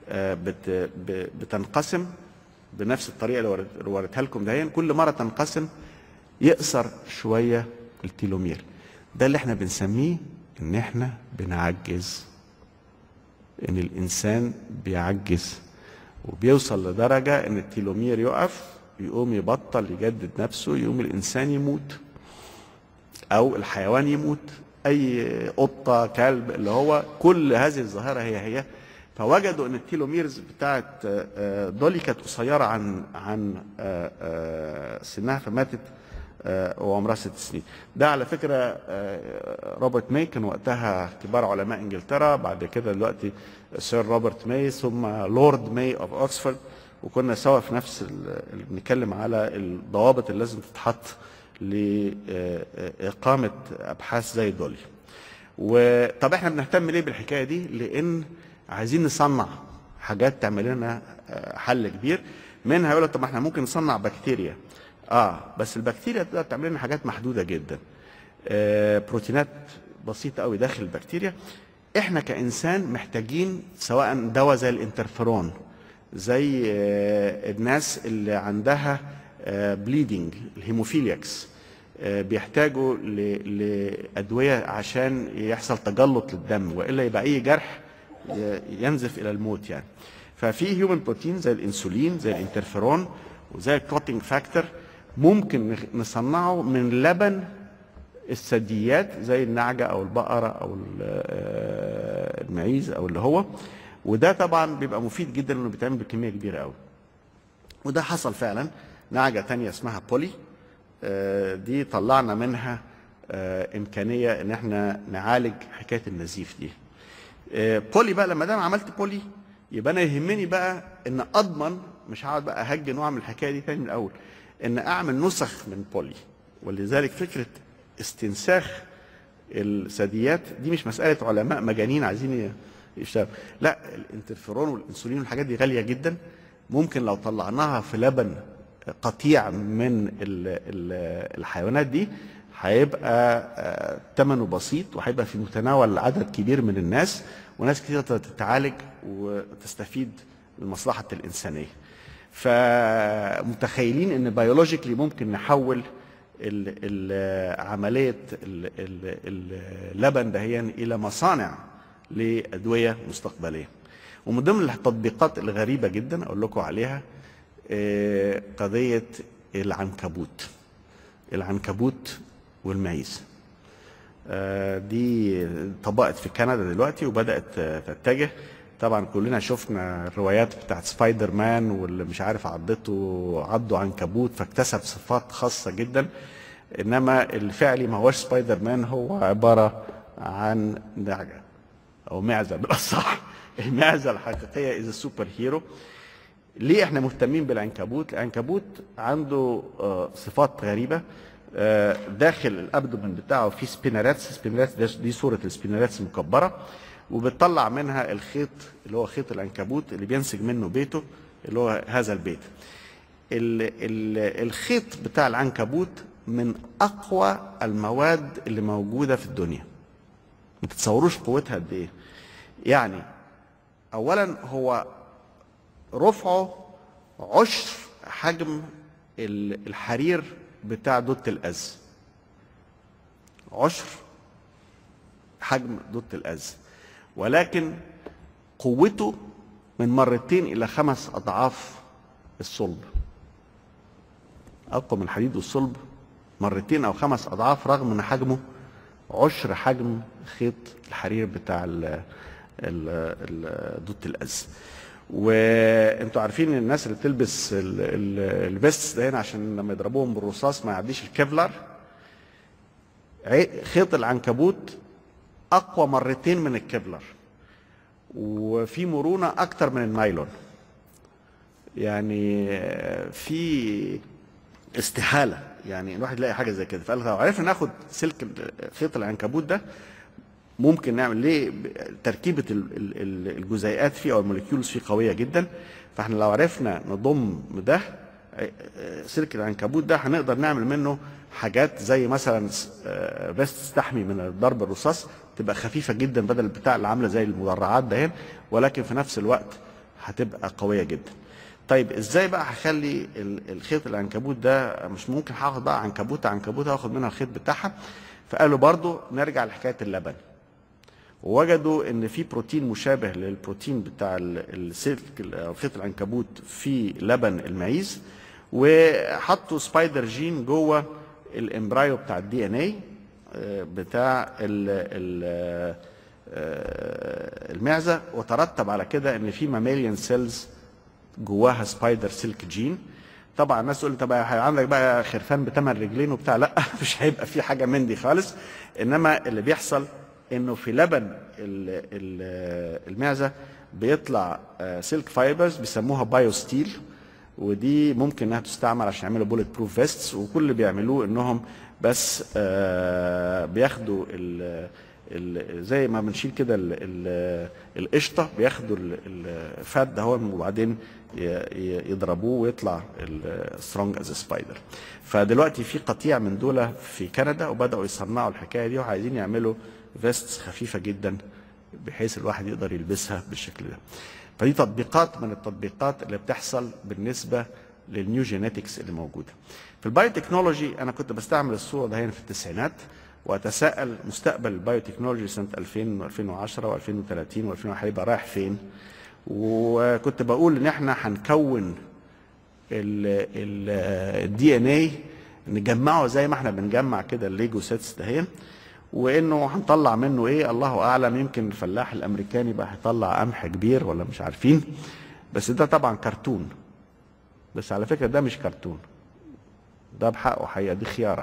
Speaker 2: بتنقسم بنفس الطريقه اللي وريتها لكم دهين، كل مره تنقسم يقصر شويه التيلومير. ده اللي احنا بنسميه ان احنا بنعجز، ان الانسان بيعجز وبيوصل لدرجه ان التيلومير يقف، يقوم يبطل يجدد نفسه، يقوم الانسان يموت او الحيوان يموت، اي قطه كلب، اللي هو كل هذه الظاهره هي. فوجدوا ان التيلوميرز بتاعت دولي كانت قصيره عن سنها، فماتت وعمرها 6 سنين. ده على فكره روبرت ماي كان وقتها كبار علماء انجلترا، بعد كده دلوقتي سير روبرت ماي ثم لورد ماي اوف اوكسفورد، وكنا سوا في نفس اللي بنتكلم على الضوابط اللي لازم تتحط لإقامة أبحاث زي دولي. وطب احنا بنهتم ليه بالحكاية دي؟ لأن عايزين نصنع حاجات تعمل لنا حل كبير. منها يقول لك طب احنا ممكن نصنع بكتيريا، بس البكتيريا تقدر تعمل لنا حاجات محدودة جدا، بروتينات بسيطة قوي داخل البكتيريا. احنا كإنسان محتاجين سواء دواء زي الانترفيرون، زي الناس اللي عندها بليدنج، الهيموفيلياكس، بيحتاجوا لأدوية عشان يحصل تجلط للدم، وإلا يبقى أي جرح ينزف إلى الموت يعني. ففي هيومن بروتين زي الانسولين زي الانترفيرون وزي الكلوتينج فاكتور، ممكن نصنعه من لبن الثدييات زي النعجة أو البقرة أو المعيز أو اللي هو. وده طبعا بيبقى مفيد جدا لأنه بيتعمل بكمية كبيرة قوي. وده حصل فعلا. نعجة تانية اسمها بولي، دي طلعنا منها إمكانية إن احنا نعالج حكاية النزيف دي. بولي بقى لما دام عملت بولي، يبقى أنا يهمني بقى إن أضمن، مش هقعد بقى أهجن وأعمل الحكاية دي تاني من الأول، إن أعمل نسخ من بولي. ولذلك فكرة استنساخ الثدييات دي مش مسألة علماء مجانين عايزين يشتغلوا، لا، الانترفيرون والانسولين والحاجات دي غالية جدا. ممكن لو طلعناها في لبن قطيع من الحيوانات دي هيبقى ثمنه بسيط، وهيبقى في متناول عدد كبير من الناس، وناس كتير تتعالج وتستفيد من مصلحة الإنسانية. فمتخيلين ان بيولوجيكلي ممكن نحول عملية اللبن دهيا إلى مصانع لأدوية مستقبلية. ومن ضمن التطبيقات الغريبة جدا أقول لكم عليها قضية العنكبوت والمعيز. دي طبقت في كندا دلوقتي وبدات تتجه. طبعا كلنا شفنا الروايات بتاعت سبايدر مان واللي مش عارف عضه عنكبوت فاكتسب صفات خاصه جدا، انما الفعلي ما هوش سبايدر مان، هو عباره عن نعجه او معزه بالاصح. المعزه الحقيقيه از سوبر هيرو. ليه احنا مهتمين بالعنكبوت؟ العنكبوت عنده صفات غريبه. داخل الابدومن بتاعه في سبينراتس دي صوره السبينراتس المكبره، وبتطلع منها الخيط اللي هو خيط العنكبوت اللي بينسج منه بيته اللي هو هذا البيت. الخيط بتاع العنكبوت من اقوى المواد اللي موجوده في الدنيا. ما تتصوروش قوتها قد ايه. يعني اولا هو رفعه 10 حجم الحرير بتاع دوت الأز، 10 حجم دوت الأز، ولكن قوته من 2 إلى 5 أضعاف الصلب. أقوى من الحديد والصلب 2 أو 5 أضعاف، رغم أن حجمه 10 حجم خيط الحرير بتاع دوت الأز. وانتوا عارفين الناس اللي بتلبس الفيست ده هنا عشان لما يضربوهم بالرصاص ما يعديش الكevlar. خيط العنكبوت اقوى 2 من الكevlar، وفي مرونه اكتر من النايلون. يعني في استحاله يعني الواحد يلاقي حاجه زي كده. فقال لو عرفنا ناخد سلك خيط العنكبوت ده ممكن نعمل ليه تركيبه الجزيئات فيه او الموليكيولز فيه قويه جدا. فاحنا لو عرفنا نضم ده سلك العنكبوت ده هنقدر نعمل منه حاجات زي مثلا فيست تستحمي من ضرب الرصاص، تبقى خفيفه جدا بدل البتاع اللي عامله زي المدرعات ده، ولكن في نفس الوقت هتبقى قويه جدا. طيب ازاي بقى هخلي الخيط العنكبوت ده؟ مش ممكن هاخد بقى عنكبوته هاخد منها الخيط بتاعها. فقالوا برضو نرجع لحكايه اللبن، ووجدوا ان في بروتين مشابه للبروتين بتاع السلك او خيط العنكبوت في لبن المعيز، وحطوا سبايدر جين جوه الامبرايو بتاع الدي ان اي بتاع المعزه، وترتب على كده ان في ماميليان سيلز جواها سبايدر سلك جين. طبعا الناس تقول طب عندك بقى خرفان ب8 رجلين وبتاع، لا مش هيبقى في حاجه من دي خالص. انما اللي بيحصل انه في لبن المعزه بيطلع سلك فايبرز بيسموها بايو ستيل، ودي ممكن انها تستعمل عشان يعملوا بوليت بروف فيستس. وكل اللي بيعملوه انهم بس بياخدوا زي ما بنشيل كده القشطه، بياخدوا الفات ده وبعدين يضربوه ويطلع سترونج از سبايدر. فدلوقتي في قطيع من دول في كندا وبداوا يصنعوا الحكايه دي، وعايزين يعملوا فيستس خفيفه جدا بحيث الواحد يقدر يلبسها بالشكل ده. فدي تطبيقات من التطبيقات اللي بتحصل بالنسبه للنيو جينيتكس اللي موجوده. في البايوتكنولوجي انا كنت بستعمل الصوره ده هنا في التسعينات، واتساءل مستقبل البايوتكنولوجي سنه 2000 و2010 و2030 و2000 هيبقى رايح فين. وكنت بقول ان احنا هنكون الدي ان اي نجمعه زي ما احنا بنجمع كده الليجو سيتس دهين، وانه هنطلع منه ايه الله اعلم. يمكن الفلاح الامريكاني بقى هيطلع قمح كبير ولا مش عارفين، بس ده طبعا كرتون. بس على فكره ده مش كرتون، ده بحقه حقيقه، دي خياره.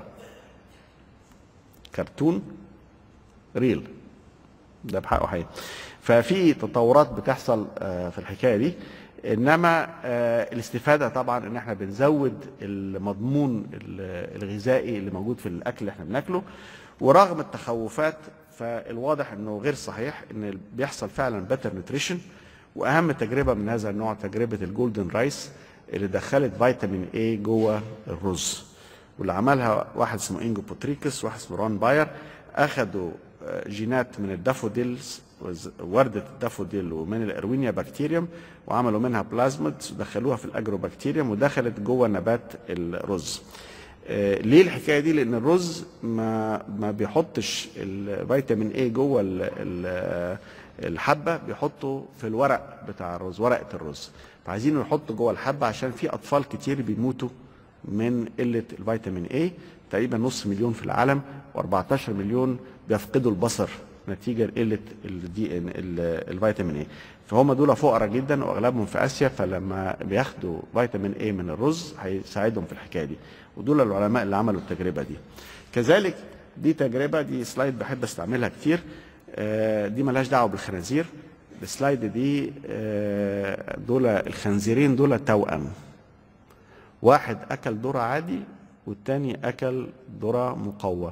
Speaker 2: كرتون ريل، ده بحقه حقيقه. ففي تطورات بتحصل في الحكايه دي، انما الاستفاده طبعا ان احنا بنزود المضمون الغذائي اللي موجود في الاكل اللي احنا بناكله. ورغم التخوفات فالواضح انه غير صحيح، ان بيحصل فعلا بيتر نيوتريشن. واهم تجربه من هذا النوع تجربه الجولدن رايس اللي دخلت فيتامين اي جوه الرز، واللي عملها واحد اسمه انجو بوتريكس وواحد اسمه رون باير. اخذوا جينات من الدافوديلز، وردة الدافوديل، ومن الأروينيا بكتيريوم، وعملوا منها بلازمودز ودخلوها في الأجروبكتيريوم ودخلت جوه نبات الرز. ليه الحكايه دي؟ لان الرز ما بيحطش الفيتامين اي جوه الحبه، بيحطه في الورق بتاع الرز، ورقه الرز. فعايزين يحطوا جوه الحبه عشان في اطفال كتير بيموتوا من قله الفيتامين A، تقريبا نص مليون في العالم، و14 مليون بيفقدوا البصر نتيجه لقله الفيتامين A. فهم دول فقراء جدا واغلبهم في اسيا، فلما بياخدوا فيتامين A من الرز هيساعدهم في الحكايه دي، ودول العلماء اللي عملوا التجربه دي. كذلك دي تجربه، دي سلايد بحب استعملها كتير، دي ملهاش دعوه بالخنازير. السلايد دي دول الخنزيرين دول توأم، واحد اكل ذره عادي والتاني اكل ذره مقوى.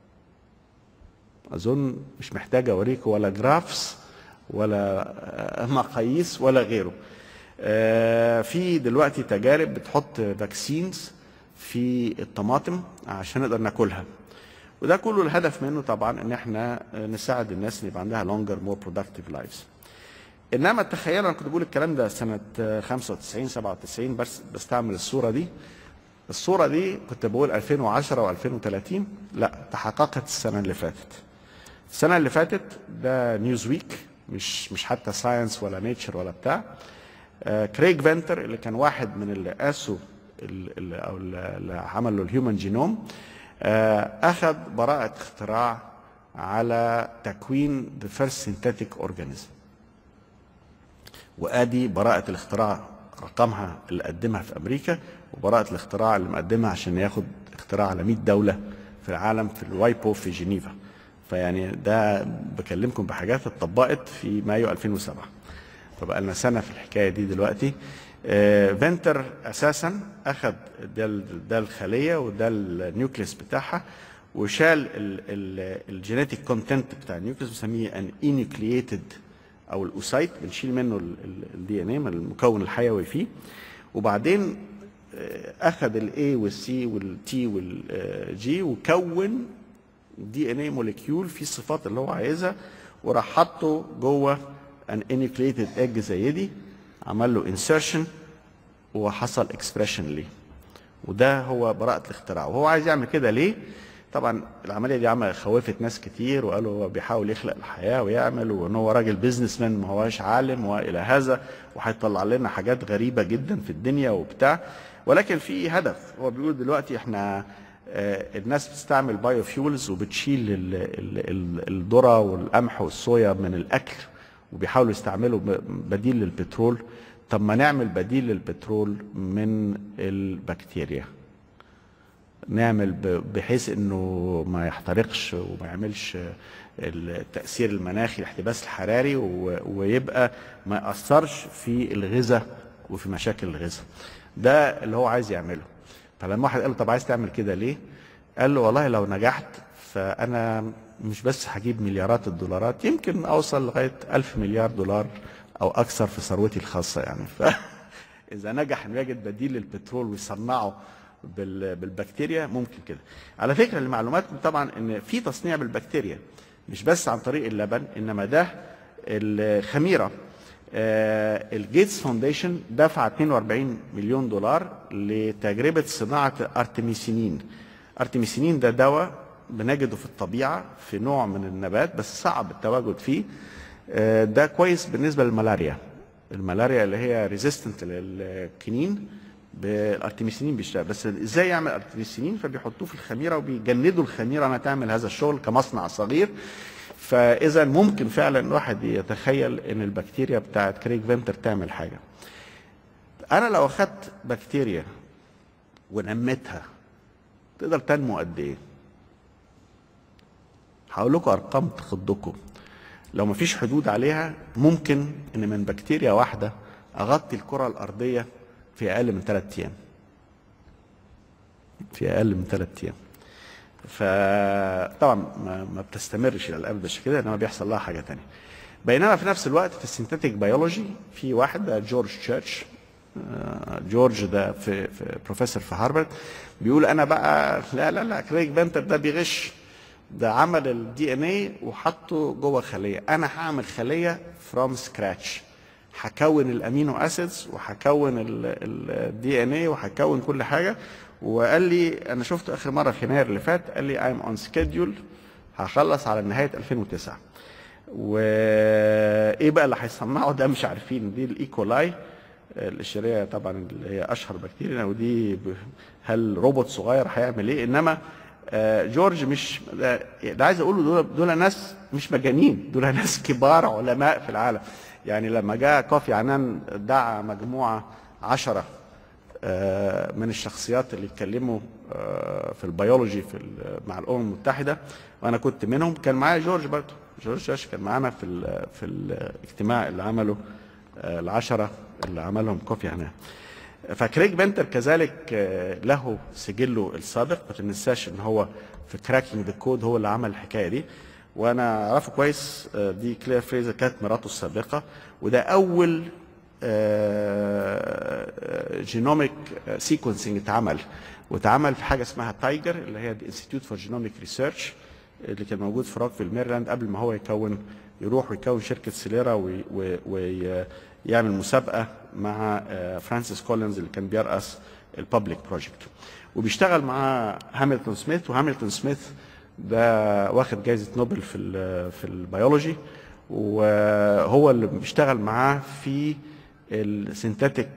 Speaker 2: اظن مش محتاج اوريكم ولا جرافس ولا مقاييس ولا غيره. في دلوقتي تجارب بتحط فاكسينز في الطماطم عشان نقدر ناكلها، وده كله الهدف منه طبعا ان احنا نساعد الناس اللي يبقى عندها longer more productive lives. انما تخيلوا انا كنت بقول الكلام ده سنه 95 97 بس بستعمل الصوره دي كنت بقول 2010 و2030، لا تحققت السنه اللي فاتت. السنه اللي فاتت ده نيوز ويك، مش حتى ساينس ولا نيتشر ولا بتاع. كريج فينتر اللي كان واحد من اللي قاسوا او اللي عملوا الهيومن جينوم، اخذ براءه اختراع على تكوين the first synthetic organism. وادي براءه الاختراع رقمها اللي قدمها في امريكا، وبراءه الاختراع اللي مقدمها عشان ياخد اختراع على 100 دوله في العالم في الوايبو في جنيفا. فيعني ده بكلمكم بحاجات اتطبقت في مايو 2007، فبقى لنا سنه في الحكايه دي دلوقتي. فينتر اساسا اخذ ده الخليه وده النيوكليس بتاعها، وشال الجينيتيك كونتنت بتاع النيوكليس، بنسميه ان انيوكلييتد او الاوسايت، بنشيل منه الدي ان اي المكون الحيوي فيه، وبعدين اخذ الاي والسي والتي والجي وكون دي ان اي موليكيول فيه الصفات اللي هو عايزها، وراح حطه جوه ان انيوكلييتد ايج زي دي، عمل له انسرشن وحصل اكسبريشن ليه. وده هو براءة الاختراع. وهو عايز يعمل كده ليه؟ طبعا العمليه دي خوفت ناس كتير، وقالوا هو بيحاول يخلق الحياه ويعمل، وان هو راجل بيزنس مان ما هواش عالم والى هذا، وهيطلع لنا حاجات غريبه جدا في الدنيا وبتاع. ولكن في هدف، هو بيقول دلوقتي احنا الناس بتستعمل بايو فيولز وبتشيل الذره والقمح والصويا من الاكل، وبيحاولوا يستعملوا بديل للبترول. طب ما نعمل بديل للبترول من البكتيريا، نعمل بحيث انه ما يحترقش وما يعملش التأثير المناخي الاحتباس الحراري، ويبقى ما يأثرش في الغذاء وفي مشاكل الغذاء. ده اللي هو عايز يعمله. فلما واحد قال له طب عايز تعمل كده ليه؟ قال له والله لو نجحت فأنا مش بس هجيب مليارات الدولارات، يمكن أوصل لغاية 1000 مليار دولار أو أكثر في ثروتي الخاصة يعني. فإذا نجح إنه يجد بديل للبترول ويصنعه بالبكتيريا ممكن كده. على فكره لمعلوماتكم طبعا ان في تصنيع بالبكتيريا مش بس عن طريق اللبن، انما ده الخميره. الجيتس فاونديشن دفع 42 مليون دولار لتجربه صناعه ارتميسينين. ارتميسينين ده دواء بنجده في الطبيعه في نوع من النبات بس صعب التواجد فيه. ده كويس بالنسبه للملاريا، الملاريا اللي هي ريزيستنت للكنين، بالارتميسينين بيشتغل. بس ازاي يعمل ارتميسينين؟ فبيحطوه في الخميره وبيجندوا الخميره انها تعمل هذا الشغل كمصنع صغير. فاذا ممكن فعلا الواحد يتخيل ان البكتيريا بتاعت كريج فينتر تعمل حاجه. انا لو اخدت بكتيريا ونميتها تقدر تنمو قد ايه؟ هقول لكم ارقام تخضكم. لو مفيش حدود عليها ممكن ان من بكتيريا واحده اغطي الكره الارضيه في اقل من 3 ايام. في اقل من 3 ايام. فطبعا ما بتستمرش الى الابد مش كده، انما بيحصل لها حاجه ثانيه. بينما في نفس الوقت في السينثيتيك بيولوجي في واحد ده جورج تشيرش. جورج ده في بروفيسور في هارفارد، بيقول انا بقى لا كريج فينتر ده بيغش، ده عمل الدي ان اي وحطه جوه خليه. انا هعمل خليه فروم سكراتش، هكون الامينو اسيدز وهكون الدي ان اي وهكون كل حاجه. وقال لي انا شفته اخر مره في يناير اللي فات، قال لي ايم اون سكيدول، هخلص على نهايه 2009. وايه بقى اللي هيصنعه ده مش عارفين. دي الايكولاي الاشاريه طبعا اللي هي اشهر بكتيريا، ودي هل روبوت صغير هيعمل ايه؟ انما جورج مش ده عايز اقوله، دول ناس مش مجانين، دول ناس كبار علماء في العالم. يعني لما جاء كوفي عنان دعا مجموعه 10 من الشخصيات اللي اتكلموا في البيولوجي مع الامم المتحده، وانا كنت منهم. كان معايا جورج برضه، جورج كان معانا في الاجتماع اللي عمله ال10 اللي عملهم كوفي عنان. فكريج بنتر كذلك له سجله السابق، ما تنساش ان هو في كراكينج ذا كود هو اللي عمل الحكايه دي، وانا اعرفه كويس. دي كلير فريزر كانت مراته السابقه، وده اول جينوميك سيكونسنج اتعمل، واتعمل في حاجه اسمها تايجر اللي هي انستيتيوت فور جينوميك ريسيرش اللي كان موجود في روكفيل ميرلاند قبل ما هو يروح ويكون شركه سيليرا ويعمل مسابقه مع فرانسيس كولينز اللي كان بيرأس البابليك بروجكت، وبيشتغل مع هامilton سميث. وهامilton سميث ده واخد جائزه نوبل في البيولوجي، وهو اللي بيشتغل معاه في السينتاتيك،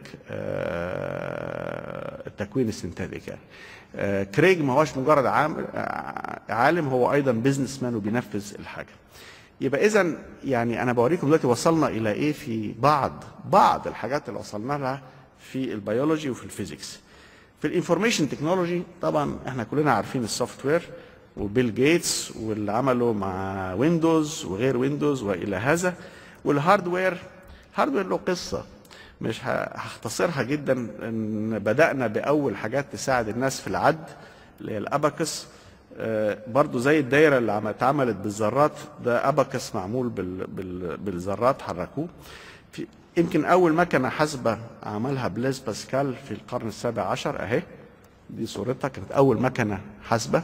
Speaker 2: التكوين السينتاتيك. يعني كريج ما هوش مجرد عالم، هو ايضا بيزنس مان وبينفذ الحاجه. يبقى اذا يعني انا بوريكم دلوقتي وصلنا الى ايه في بعض الحاجات اللي وصلنا لها في البيولوجي وفي الفيزيكس. في الانفورميشن تكنولوجي طبعا احنا كلنا عارفين السوفت وير وبيل جيتس واللي عمله مع ويندوز وغير ويندوز والى هذا. والهاردوير له قصه، مش هختصرها جدا. ان بدانا باول حاجات تساعد الناس في العد اللي هي الاباكس، برضو زي الدايره اللي اتعملت بالذرات، ده اباكس معمول بالذرات حركوه. يمكن اول مكنه حاسبه عملها بليز باسكال في القرن ال17 اهي، دي صورتها، كانت اول مكنه حاسبه.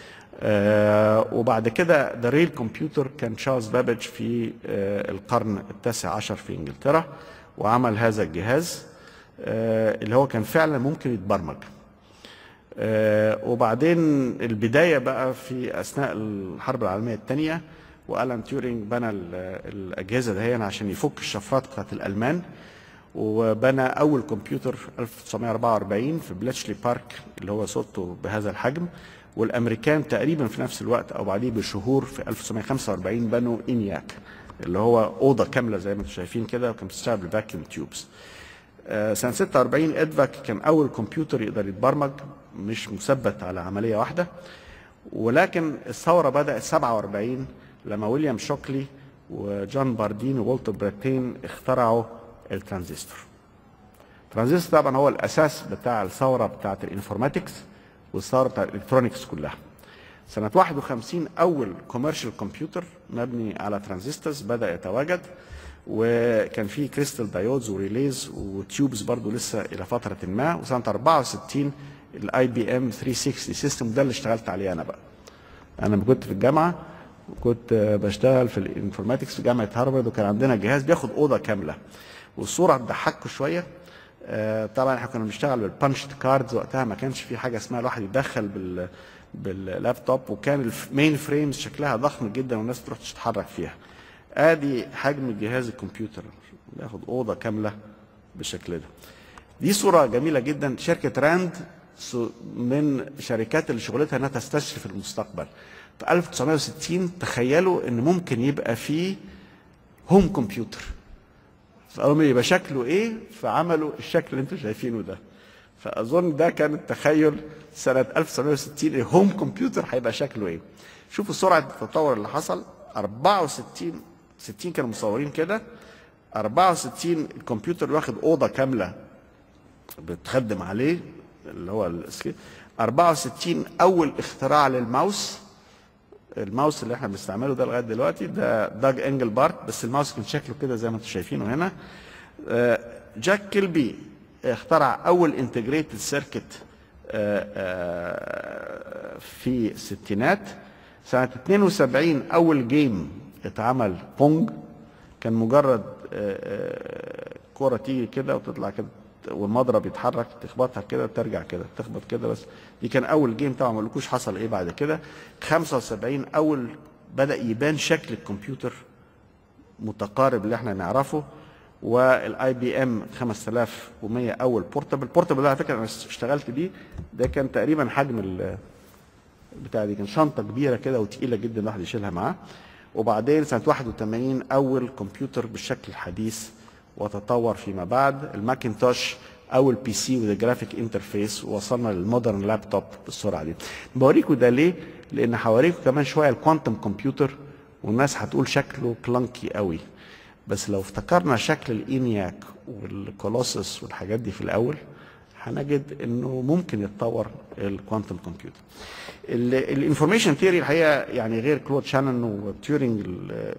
Speaker 2: وبعد كده ده ريل كمبيوتر كان تشارلز بابج في القرن ال19 في انجلترا، وعمل هذا الجهاز اللي هو كان فعلا ممكن يتبرمج. وبعدين البدايه بقى في اثناء الحرب العالميه الثانيه، والان تيورينج بنى الاجهزه دهي عشان يفك الشفرات بتاعت الالمان، وبنى اول كمبيوتر في 1944 في بلاتشلي بارك اللي هو صوته بهذا الحجم. والامريكان تقريبا في نفس الوقت او بعديه بشهور في 1945 بنوا انياك اللي هو اوضه كامله زي ما انتم شايفين كده، وكان بتشتغل بالفاكيوم تيوبز. سنه 46 ادفاك كان اول كمبيوتر يقدر يتبرمج، مش مثبت على عمليه واحده. ولكن الثوره بدات 47 لما ويليام شوكلي وجون باردين وولتر براتين اخترعوا الترانزستور. الترانزستور طبعا هو الاساس بتاع الثوره بتاعت الانفورماتكس والثوره بتاع الالكترونكس كلها. سنه 51 اول كوميرشال كمبيوتر مبني على ترانزستورز بدا يتواجد، وكان فيه كريستال دايودز وريليز وتيوبز برضو لسه الى فتره ما. وسنه 64 الاي بي ام 360 سيستم، ده اللي اشتغلت عليه انا بقى. انا كنت في الجامعه وكنت بشتغل في الانفورماتكس في جامعه هارفارد، وكان عندنا جهاز بياخد اوضه كامله. والصوره تضحكوا شويه. طبعا احنا كنا بنشتغل بالبانش كاردز وقتها، ما كانش في حاجه اسمها الواحد يدخل باللابتوب، وكان المين فريمز شكلها ضخم جدا والناس تروح تتحرك فيها. ادي حجم جهاز الكمبيوتر بياخد اوضه كامله بالشكل ده. دي صوره جميله جدا. شركه راند من شركات اللي شغلتها انها تستشرف المستقبل. في 1960 تخيلوا ان ممكن يبقى فيه هوم كمبيوتر، فقالوا يبقى شكله ايه، فعملوا الشكل اللي انتم شايفينه ده. فاظن ده كان التخيل سنه 1960 الهوم كمبيوتر هيبقى شكله ايه. شوفوا سرعه التطور اللي حصل. 60 كانوا مصورين كده، 64 الكمبيوتر واخد اوضه كامله بتخدم عليه اللي هو 64 اول اختراع للماوس. الماوس اللي احنا بنستعمله ده لغايه دلوقتي ده داج انجلبارت، بس الماوس كان شكله كده زي ما انتم شايفينه هنا. جاك كيلبي اخترع اول انتجريتد سيركت في الستينات. سنه 72 اول جيم اتعمل بونج، كان مجرد كرة تيجي كده وتطلع كده والمضرب يتحرك، تخبطها كده ترجع كده، تخبط كده بس. دي كان اول جيم. طبعا ما اقولكوش حصل ايه بعد كده. 75 اول بدا يبان شكل الكمبيوتر متقارب اللي احنا نعرفه. والاي بي ام 5100 اول بورتبل. البورتبل ده على فكره انا اشتغلت بيه، ده كان تقريبا حجم بتاع دي، كان شنطه كبيره كده وتقيله جدا الواحد يشيلها معاه. وبعدين سنه 81 اول كمبيوتر بالشكل الحديث وتطور فيما بعد الماكنتوش اول بي سي وذ جرافيك انترفيس، ووصلنا للمودرن لابتوب بالسرعه دي. بوريكم ده ليه؟ لان هوريكم كمان شويه الكوانتم كمبيوتر، والناس هتقول شكله كلانكي قوي، بس لو افتكرنا شكل الإينياك والكولوسس والحاجات دي في الأول هنجد إنه ممكن يتطور الكوانتم كمبيوتر. الانفورميشن ثيوري الحقيقة يعني غير كلود شانون وتيورينج،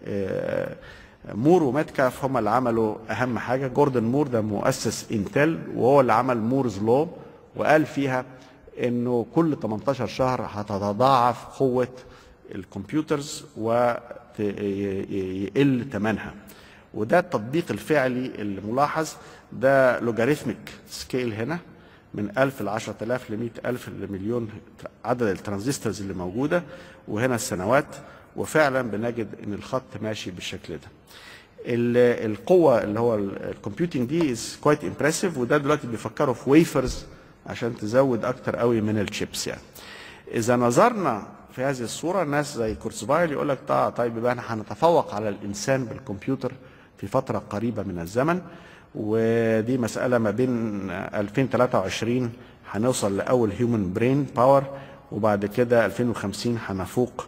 Speaker 2: مور وميتكاف هم اللي عملوا أهم حاجة. جوردن مور ده مؤسس انتل، وهو اللي عمل مورز لو، وقال فيها إنه كل 18 شهر هتتضاعف قوة الكمبيوترز ويقل ثمنها. وده التطبيق الفعلي اللي ملاحظ، ده لوغاريتميك سكيل هنا من 1000 ل 10000 ل 100000 لمليون عدد الترانزستورز اللي موجوده، وهنا السنوات، وفعلا بنجد ان الخط ماشي بالشكل ده. القوه اللي هو الكمبيوتنج دي از كويت امبرسيف، وده دلوقتي بيفكروا في ويفرز عشان تزود اكتر قوي من الشيبس يعني. اذا نظرنا في هذه الصوره، الناس زي كورتزفايل يقول لك طيب يبقى احنا هنتفوق على الانسان بالكمبيوتر في فتره قريبه من الزمن، ودي مساله ما بين 2023 هنوصل لاول هيومن برين باور، وبعد كده 2050 هنفوق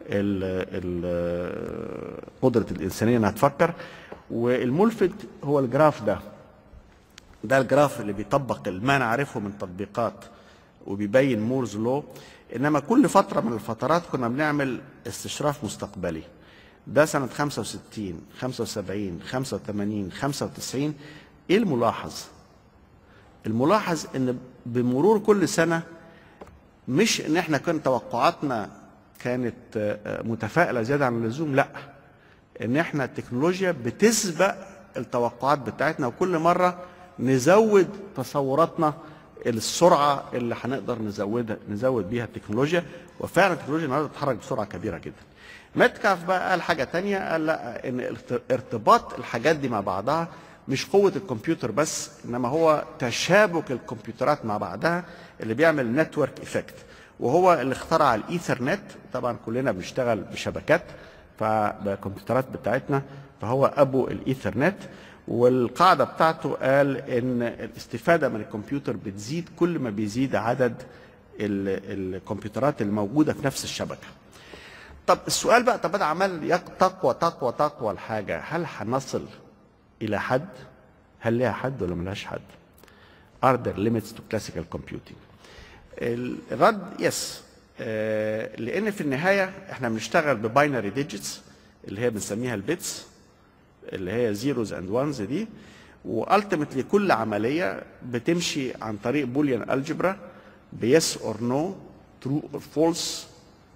Speaker 2: قدره الانسانيه انها تفكر. والملفت هو الجراف ده الجراف اللي بيطبق ما نعرفه من تطبيقات وبيبين مورز لو. انما كل فتره من الفترات كنا بنعمل استشراف مستقبلي، ده سنه 65 75 85 95. ايه الملاحظ؟ الملاحظ ان بمرور كل سنه، مش ان احنا كان توقعاتنا كانت متفائله زياده عن اللزوم، لا، ان احنا التكنولوجيا بتسبق التوقعات بتاعتنا، وكل مره نزود تصوراتنا السرعه اللي هنقدر نزود بيها التكنولوجيا. وفعلا التكنولوجيا النهارده بتتحرك بسرعه كبيره جدا. ميتكاف بقى قال حاجه ثانيه، قال لا، ان ارتباط الحاجات دي مع بعضها مش قوه الكمبيوتر بس، انما هو تشابك الكمبيوترات مع بعضها اللي بيعمل نتورك افكت. وهو اللي اخترع الايثرنت. طبعا كلنا بنشتغل بشبكات فالكمبيوترات بتاعتنا، فهو ابو الايثرنت. والقاعده بتاعته قال ان الاستفاده من الكمبيوتر بتزيد كل ما بيزيد عدد الكمبيوترات الموجوده في نفس الشبكه. طب السؤال بقى، طب انا عمال تقوى الحاجه، هل هنصل الى حد؟ هل ليها حد ولا ملهاش حد؟ Are there limits to classical computing؟ الرد يس، لان في النهايه احنا بنشتغل بباينري ديجيتس اللي هي بنسميها البيتس، اللي هي زيروز اند وانز دي، والتيمتلي كل عمليه بتمشي عن طريق بوليان الجبرا بيس اور نو، ترو اور فولس،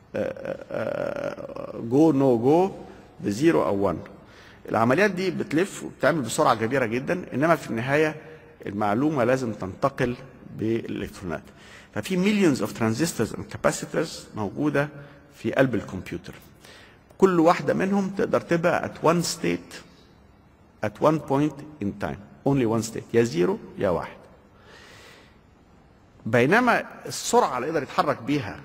Speaker 2: جو نو جو، بزيرو او 1. العمليات دي بتلف وبتعمل بسرعه كبيره جدا، انما في النهايه المعلومه لازم تنتقل بالالكترونات. ففي مليونز اوف ترانزستورز اند كاباسيتورز موجوده في قلب الكمبيوتر، كل واحده منهم تقدر تبقى at one state at one point in time، only one state، يا زيرو يا واحد. بينما السرعه اللي يقدر يتحرك بيها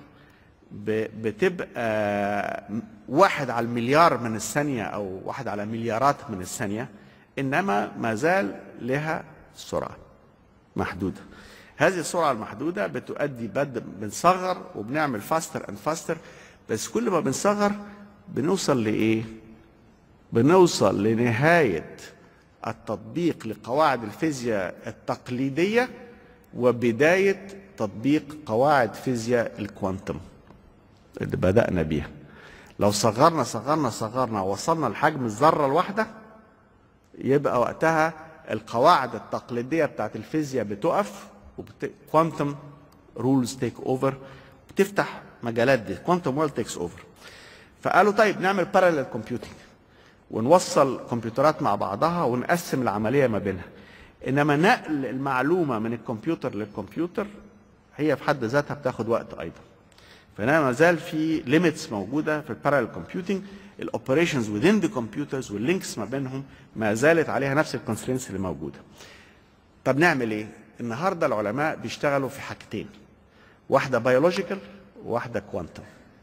Speaker 2: بتبقى 1 على المليار من الثانيه او 1 على مليارات من الثانيه، انما ما زال لها سرعه محدوده. هذه السرعه المحدوده بتؤدي بنصغر وبنعمل فاستر اند فاستر، بس كل ما بنصغر بنوصل لايه؟ بنوصل لنهايه التطبيق لقواعد الفيزياء التقليديه وبدايه تطبيق قواعد فيزياء الكوانتم اللي بدأنا بيها. لو صغرنا وصلنا لحجم الذرة الواحدة، يبقى وقتها القواعد التقليدية بتاعت الفيزياء بتقف، وكوانتم رولز تيك اوفر، بتفتح مجالات دي، كوانتم وورلد تيكس اوفر. فقالوا طيب نعمل باراليل كومبيوتنج ونوصل كمبيوترات مع بعضها ونقسم العملية ما بينها. انما نقل المعلومة من الكمبيوتر للكمبيوتر هي في حد ذاتها بتاخد وقت ايضا. فإنما ما زال في ليميتس موجوده في الباراليل كومبيوتنج، الاوبريشنز within the computers واللينكس ما بينهم ما زالت عليها نفس الكونسترينتس اللي موجوده. طب نعمل ايه؟ النهارده العلماء بيشتغلوا في حاجتين، واحده بيولوجيكال وواحده كوانتم.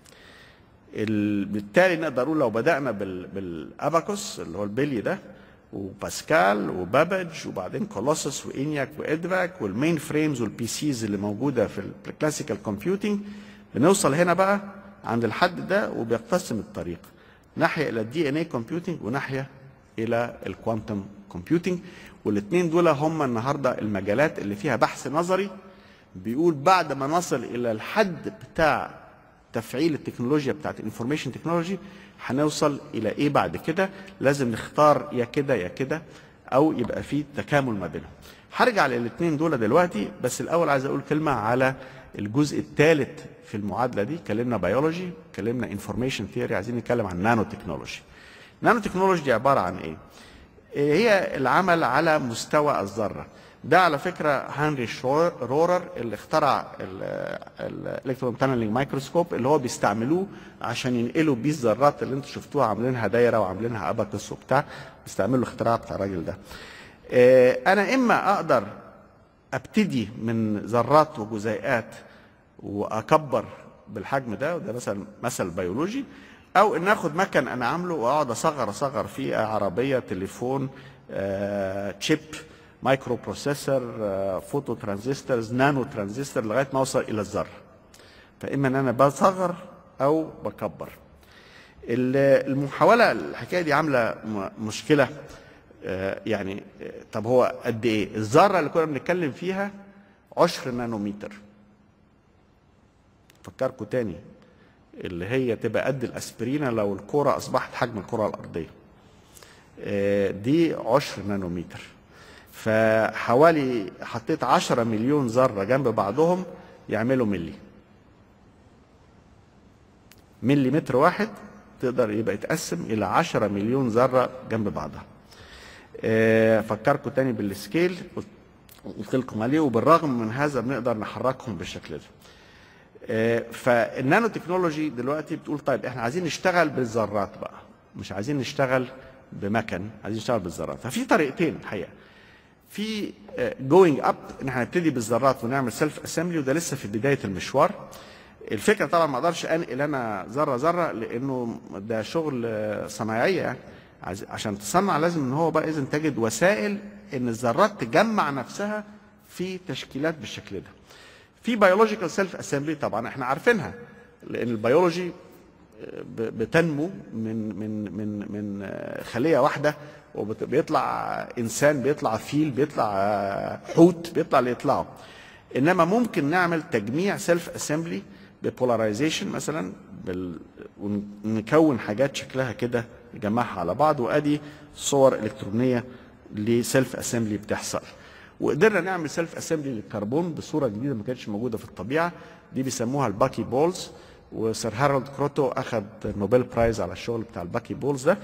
Speaker 2: بالتالي نقدر نقول لو بدانا بالاباكوس اللي هو البلي ده وباسكال وبابج وبعدين كولوسس وانياك وادفاك والمين فريمز والبي سيز اللي موجوده في الكلاسيكال كومبيوتنج، بنوصل هنا بقى عند الحد ده وبيقتسم الطريق ناحيه الى الدي ان اي كومبيوتنج وناحيه الى الكوانتم كومبيوتنج. والاثنين دول هم النهارده المجالات اللي فيها بحث نظري بيقول بعد ما نصل الى الحد بتاع تفعيل التكنولوجيا بتاعت الانفورميشن تكنولوجي هنوصل الى ايه بعد كده. لازم نختار يا كده يا كده او يبقى في تكامل ما بينهم. هرجع للاثنين دول دلوقتي، بس الاول عايز اقول كلمه على الجزء الثالث في المعادله دي. اتكلمنا بيولوجي، اتكلمنا انفورميشن ثيوري، عايزين نتكلم عن نانو تكنولوجي. نانو تكنولوجي دي عباره عن ايه؟ هي العمل على مستوى الذره. ده على فكره هنري رورر اللي اخترع الالكترون تانلينج مايكروسكوب اللي هو بيستعملوه عشان ينقلوا بيه الذرات اللي انتم شفتوها عاملينها دايره وعاملينها اباكس وبتاع، بيستعملوا الاختراع بتاع الراجل ده. انا اما اقدر ابتدي من ذرات وجزيئات واكبر بالحجم ده، وده مثل بيولوجي، او ان اخد مكن انا عامله واقعد اصغر فيه عربيه، تليفون، تشيب، مايكرو بروسيسور، فوتو ترانزستورز، نانو ترانزستور، لغايه ما اوصل الى الذره. فاما ان انا بصغر او بكبر. المحاوله الحكايه دي عامله مشكله. يعني طب هو قد ايه؟ الذره اللي كنا بنتكلم فيها 10 نانومتر. فكركم تاني، اللي هي تبقى قد الاسبرينه لو الكره اصبحت حجم الكره الارضيه. دي 10 نانومتر. فحوالي حطيت 10 مليون ذره جنب بعضهم يعملوا مليمتر واحد تقدر يبقى يتقسم الى 10 مليون ذره جنب بعضها. فكركم تاني بالسكيل قلت لكم عليه، وبالرغم من هذا بنقدر نحركهم بالشكل ده. فالنانو تكنولوجي دلوقتي بتقول طيب احنا عايزين نشتغل بالذرات بقى، مش عايزين نشتغل بمكن، عايزين نشتغل بالذرات. ففي طريقتين الحقيقه. في جوينج اب ان احنا نبتدي بالذرات ونعمل سيلف اسمبلي، وده لسه في بدايه المشوار. الفكره طبعا ما اقدرش انقل انا ذره لانه ده شغل صناعيه يعني. عشان تصنع لازم ان هو بقى اذا تجد وسائل ان الذرات تجمع نفسها في تشكيلات بالشكل ده. في بيولوجيكال سيلف اسمبلي طبعا احنا عارفينها، لان البيولوجي بتنمو من خليه واحده، وبيطلع انسان، بيطلع فيل، بيطلع حوت، بيطلع اللي يطلعه. انما ممكن نعمل تجميع سيلف اسمبلي ببولاريزيشن مثلا، ونكون حاجات شكلها كده نجمعها على بعض، وادي صور الكترونيه لسيلف اسمبلي بتحصل. وقدرنا نعمل سيلف اسمبلي للكربون بصوره جديده ما كانتش موجوده في الطبيعه، دي بيسموها الباكي بولز، وسير هارولد كروتو اخذ نوبل برايز على الشغل بتاع الباكي بولز ده.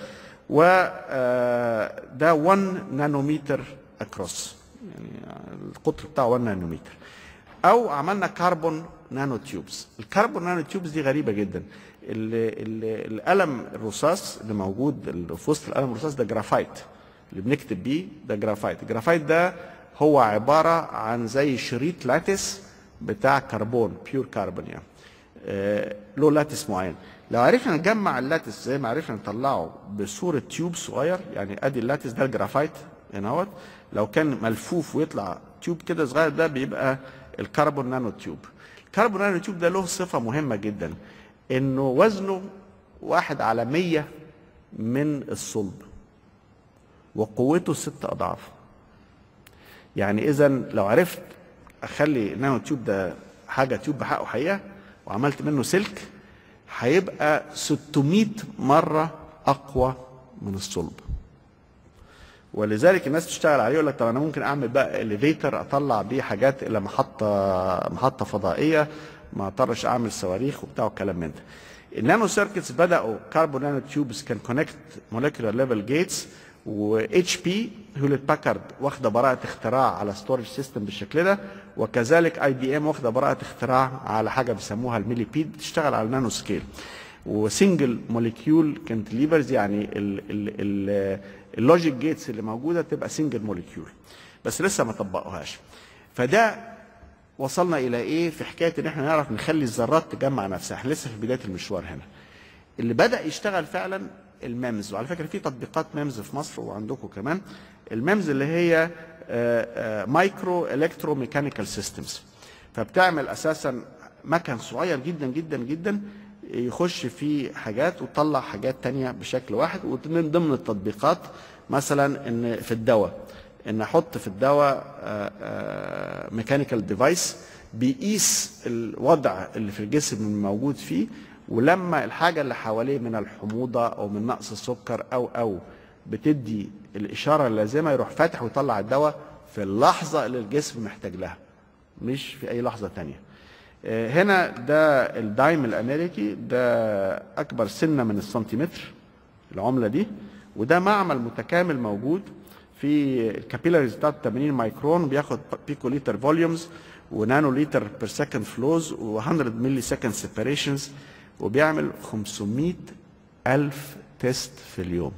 Speaker 2: وده 1 نانومتر اكروس، يعني القطر بتاعه 1 نانومتر. او عملنا كربون نانو تيوبز. الكربون نانو تيوبز دي غريبه جدا. القلم الرصاص اللي موجود في وسط القلم الرصاص ده جرافايت، اللي بنكتب بيه ده جرافايت. الجرافايت ده هو عباره عن زي شريط لاتس بتاع كربون، بيور كربون يعني. له لاتس معين. لو عرفنا نجمع اللاتس زي ما عرفنا نطلعه بصوره تيوب صغير، يعني ادي اللاتس ده الجرافايت هنا اهوت، لو كان ملفوف ويطلع تيوب كده صغير ده بيبقى الكربون نانو تيوب. الكربون نانو تيوب ده له صفه مهمه جدا، انه وزنه 1/100 من الصلب، وقوته 6 أضعاف. يعني اذا لو عرفت اخلي النانو تيوب ده حاجه تيوب بحقه حقيقه وعملت منه سلك، هيبقى 600 مره اقوى من الصلب. ولذلك الناس تشتغل عليه، يقول لك طب انا ممكن اعمل بقى اليفيتر اطلع بيه حاجات الى محطه فضائيه، ما اضطرش اعمل صواريخ وبتاع والكلام من ده. النانو سيركتس بداوا كاربون نانو تيوبز كان كونكت مولكيولار ليفل جيتس، واتش بي هيوليت باكارد واخده براءه اختراع على ستورج سيستم بالشكل ده، وكذلك اي بي ام واخده براءه اختراع على حاجه بيسموها الميلي بيد، تشتغل على النانو سكيل. وسنجل موليكيول كانتليفرز، يعني اللوجيك جيتس اللي موجوده تبقى سنجل موليكيول، بس لسه ما طبقوهاش. فده وصلنا الى ايه في حكايه ان احنا نعرف نخلي الذرات تجمع نفسها. احنا لسه في بدايه المشوار هنا. اللي بدا يشتغل فعلا الميمز، وعلى فكره في تطبيقات ميمز في مصر وعندكم كمان. الميمز اللي هي مايكرو الكترو ميكانيكال سيستمز، فبتعمل اساسا مكن صغير جدا جدا جدا يخش فيه حاجات وتطلع حاجات تانية بشكل واحد. ومن ضمن التطبيقات مثلا ان في الدواء، ان احط في الدواء ميكانيكال ديفايس بيقيس الوضع اللي في الجسم الموجود فيه، ولما الحاجه اللي حواليه من الحموضه او من نقص السكر او بتدي الاشاره اللازمه، يروح فاتح ويطلع الدواء في اللحظه اللي الجسم محتاج لها، مش في اي لحظه تانية. هنا ده الدايم الامريكي، ده اكبر سنه من السنتيمتر العمله دي، وده معمل متكامل موجود في الكابيلاريز بتاعته 80 مايكرون، بياخد بيكو لتر فوليومز ونانو لتر بير سكند فلوز و100 ملي سكند سيبريشنز، وبيعمل 500,000 تيست في اليوم.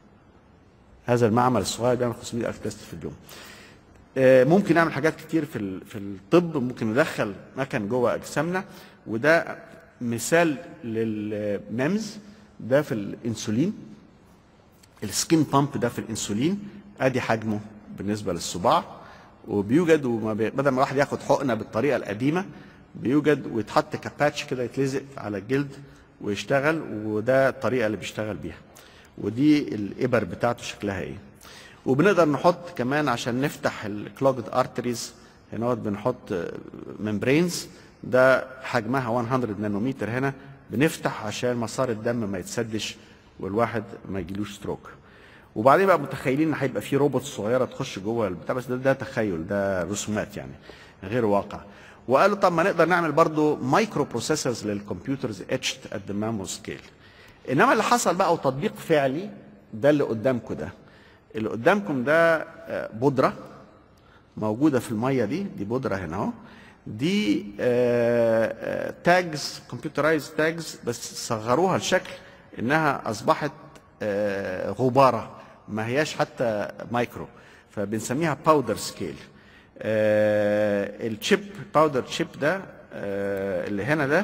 Speaker 2: هذا المعمل الصغير بيعمل 500,000 تيست في اليوم. ممكن نعمل حاجات كتير في الطب، ممكن ندخل مكن جوه اجسامنا، وده مثال للميمز. ده في الانسولين، السكين بامب ده في الانسولين، ادي حجمه بالنسبه للصباع، وبيوجد بدل ما الواحد ياخد حقنه بالطريقه القديمه، بيوجد ويتحط كباتش كده يتلزق على الجلد ويشتغل، وده الطريقه اللي بيشتغل بيها. ودي الابر بتاعته شكلها ايه. وبنقدر نحط كمان عشان نفتح الكلوجد ارتريز، هنا بنحط ممبرينز، ده حجمها 100 نانومتر، هنا بنفتح عشان مسار الدم ما يتسدش والواحد ما يجيلوش ستروك. وبعدين بقى متخيلين ان هيبقى في روبوت صغيره تخش جوه البتاع، بس ده تخيل، ده رسومات يعني غير واقع. وقالوا طب ما نقدر نعمل برضو مايكرو بروسيسورز للكمبيوترز اتشد ات ذا مامو سكيل. انما اللي حصل بقى وتطبيق فعلي ده اللي قدامكم ده. اللي قدامكم ده بودره موجوده في الميه دي بودره هنا اهو. دي تاجز، كمبيوترايز تاجز، بس صغروها لشكل انها اصبحت غباره، ما هياش حتى مايكرو، فبنسميها باودر سكيل. الشيب باودر شيب ده اللي هنا ده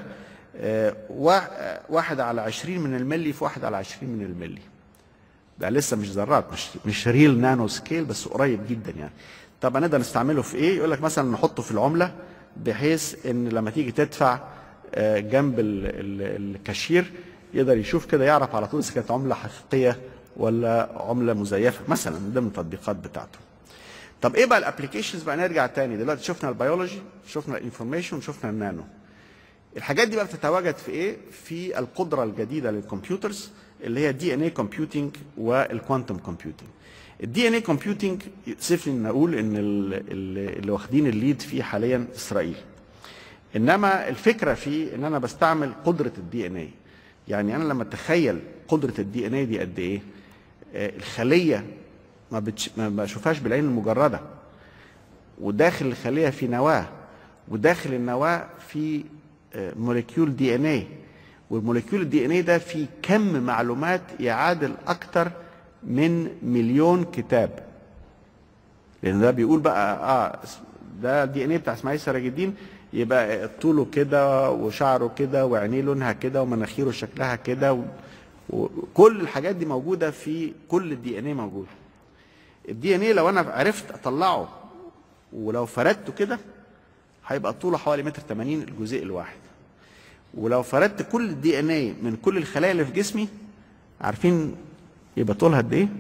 Speaker 2: 1/20 من الملي في 1/20 من الملي. ده لسه مش ذرات، مش ريل نانو سكيل، بس قريب جدا يعني. طب هنقدر نستعمله في ايه؟ يقول لك مثلا نحطه في العمله، بحيث ان لما تيجي تدفع جنب الكاشير يقدر يشوف كده، يعرف على طول اذا كانت عمله حقيقيه ولا عمله مزيفه مثلا، من ضمن التطبيقات بتاعته. طب ايه بقى الابلكيشنز بقى؟ نرجع تاني دلوقتي، شفنا البيولوجي، شفنا الانفورميشن، شفنا النانو. الحاجات دي بقى بتتواجد في ايه؟ في القدره الجديده للكمبيوترز اللي هي الدي ان اي كومبيوتنج والكوانتم كومبيوتنج. الدي ان اي كومبيوتنج يؤسفني ان اقول ان اللي واخدين الليد فيه حاليا اسرائيل. انما الفكره فيه ان انا بستعمل قدره الدي ان اي. يعني انا لما اتخيل قدره الدي ان اي دي قد ايه، الخليه ما بشوفهاش بالعين المجرده، وداخل الخليه في نواه، وداخل النواه في موليكيول دي ان اي، والموليكيول الدي ان اي ده فيه كم معلومات يعادل اكتر من 1,000,000 كتاب. لان ده بيقول بقى ده الدي ان اي بتاع اسماعيل سراج الدين، يبقى طوله كده وشعره كده وعينيه لونها كده ومناخيره شكلها كده، وكل الحاجات دي موجوده في كل الدي ان اي موجود. الدي ان اي لو انا عرفت اطلعه ولو فردته كده هيبقى طوله حوالي 1.80 متر الجزيء الواحد. ولو فردت كل الدي ان اي من كل الخلايا اللي في جسمي، عارفين يبقى طولها قد ايه؟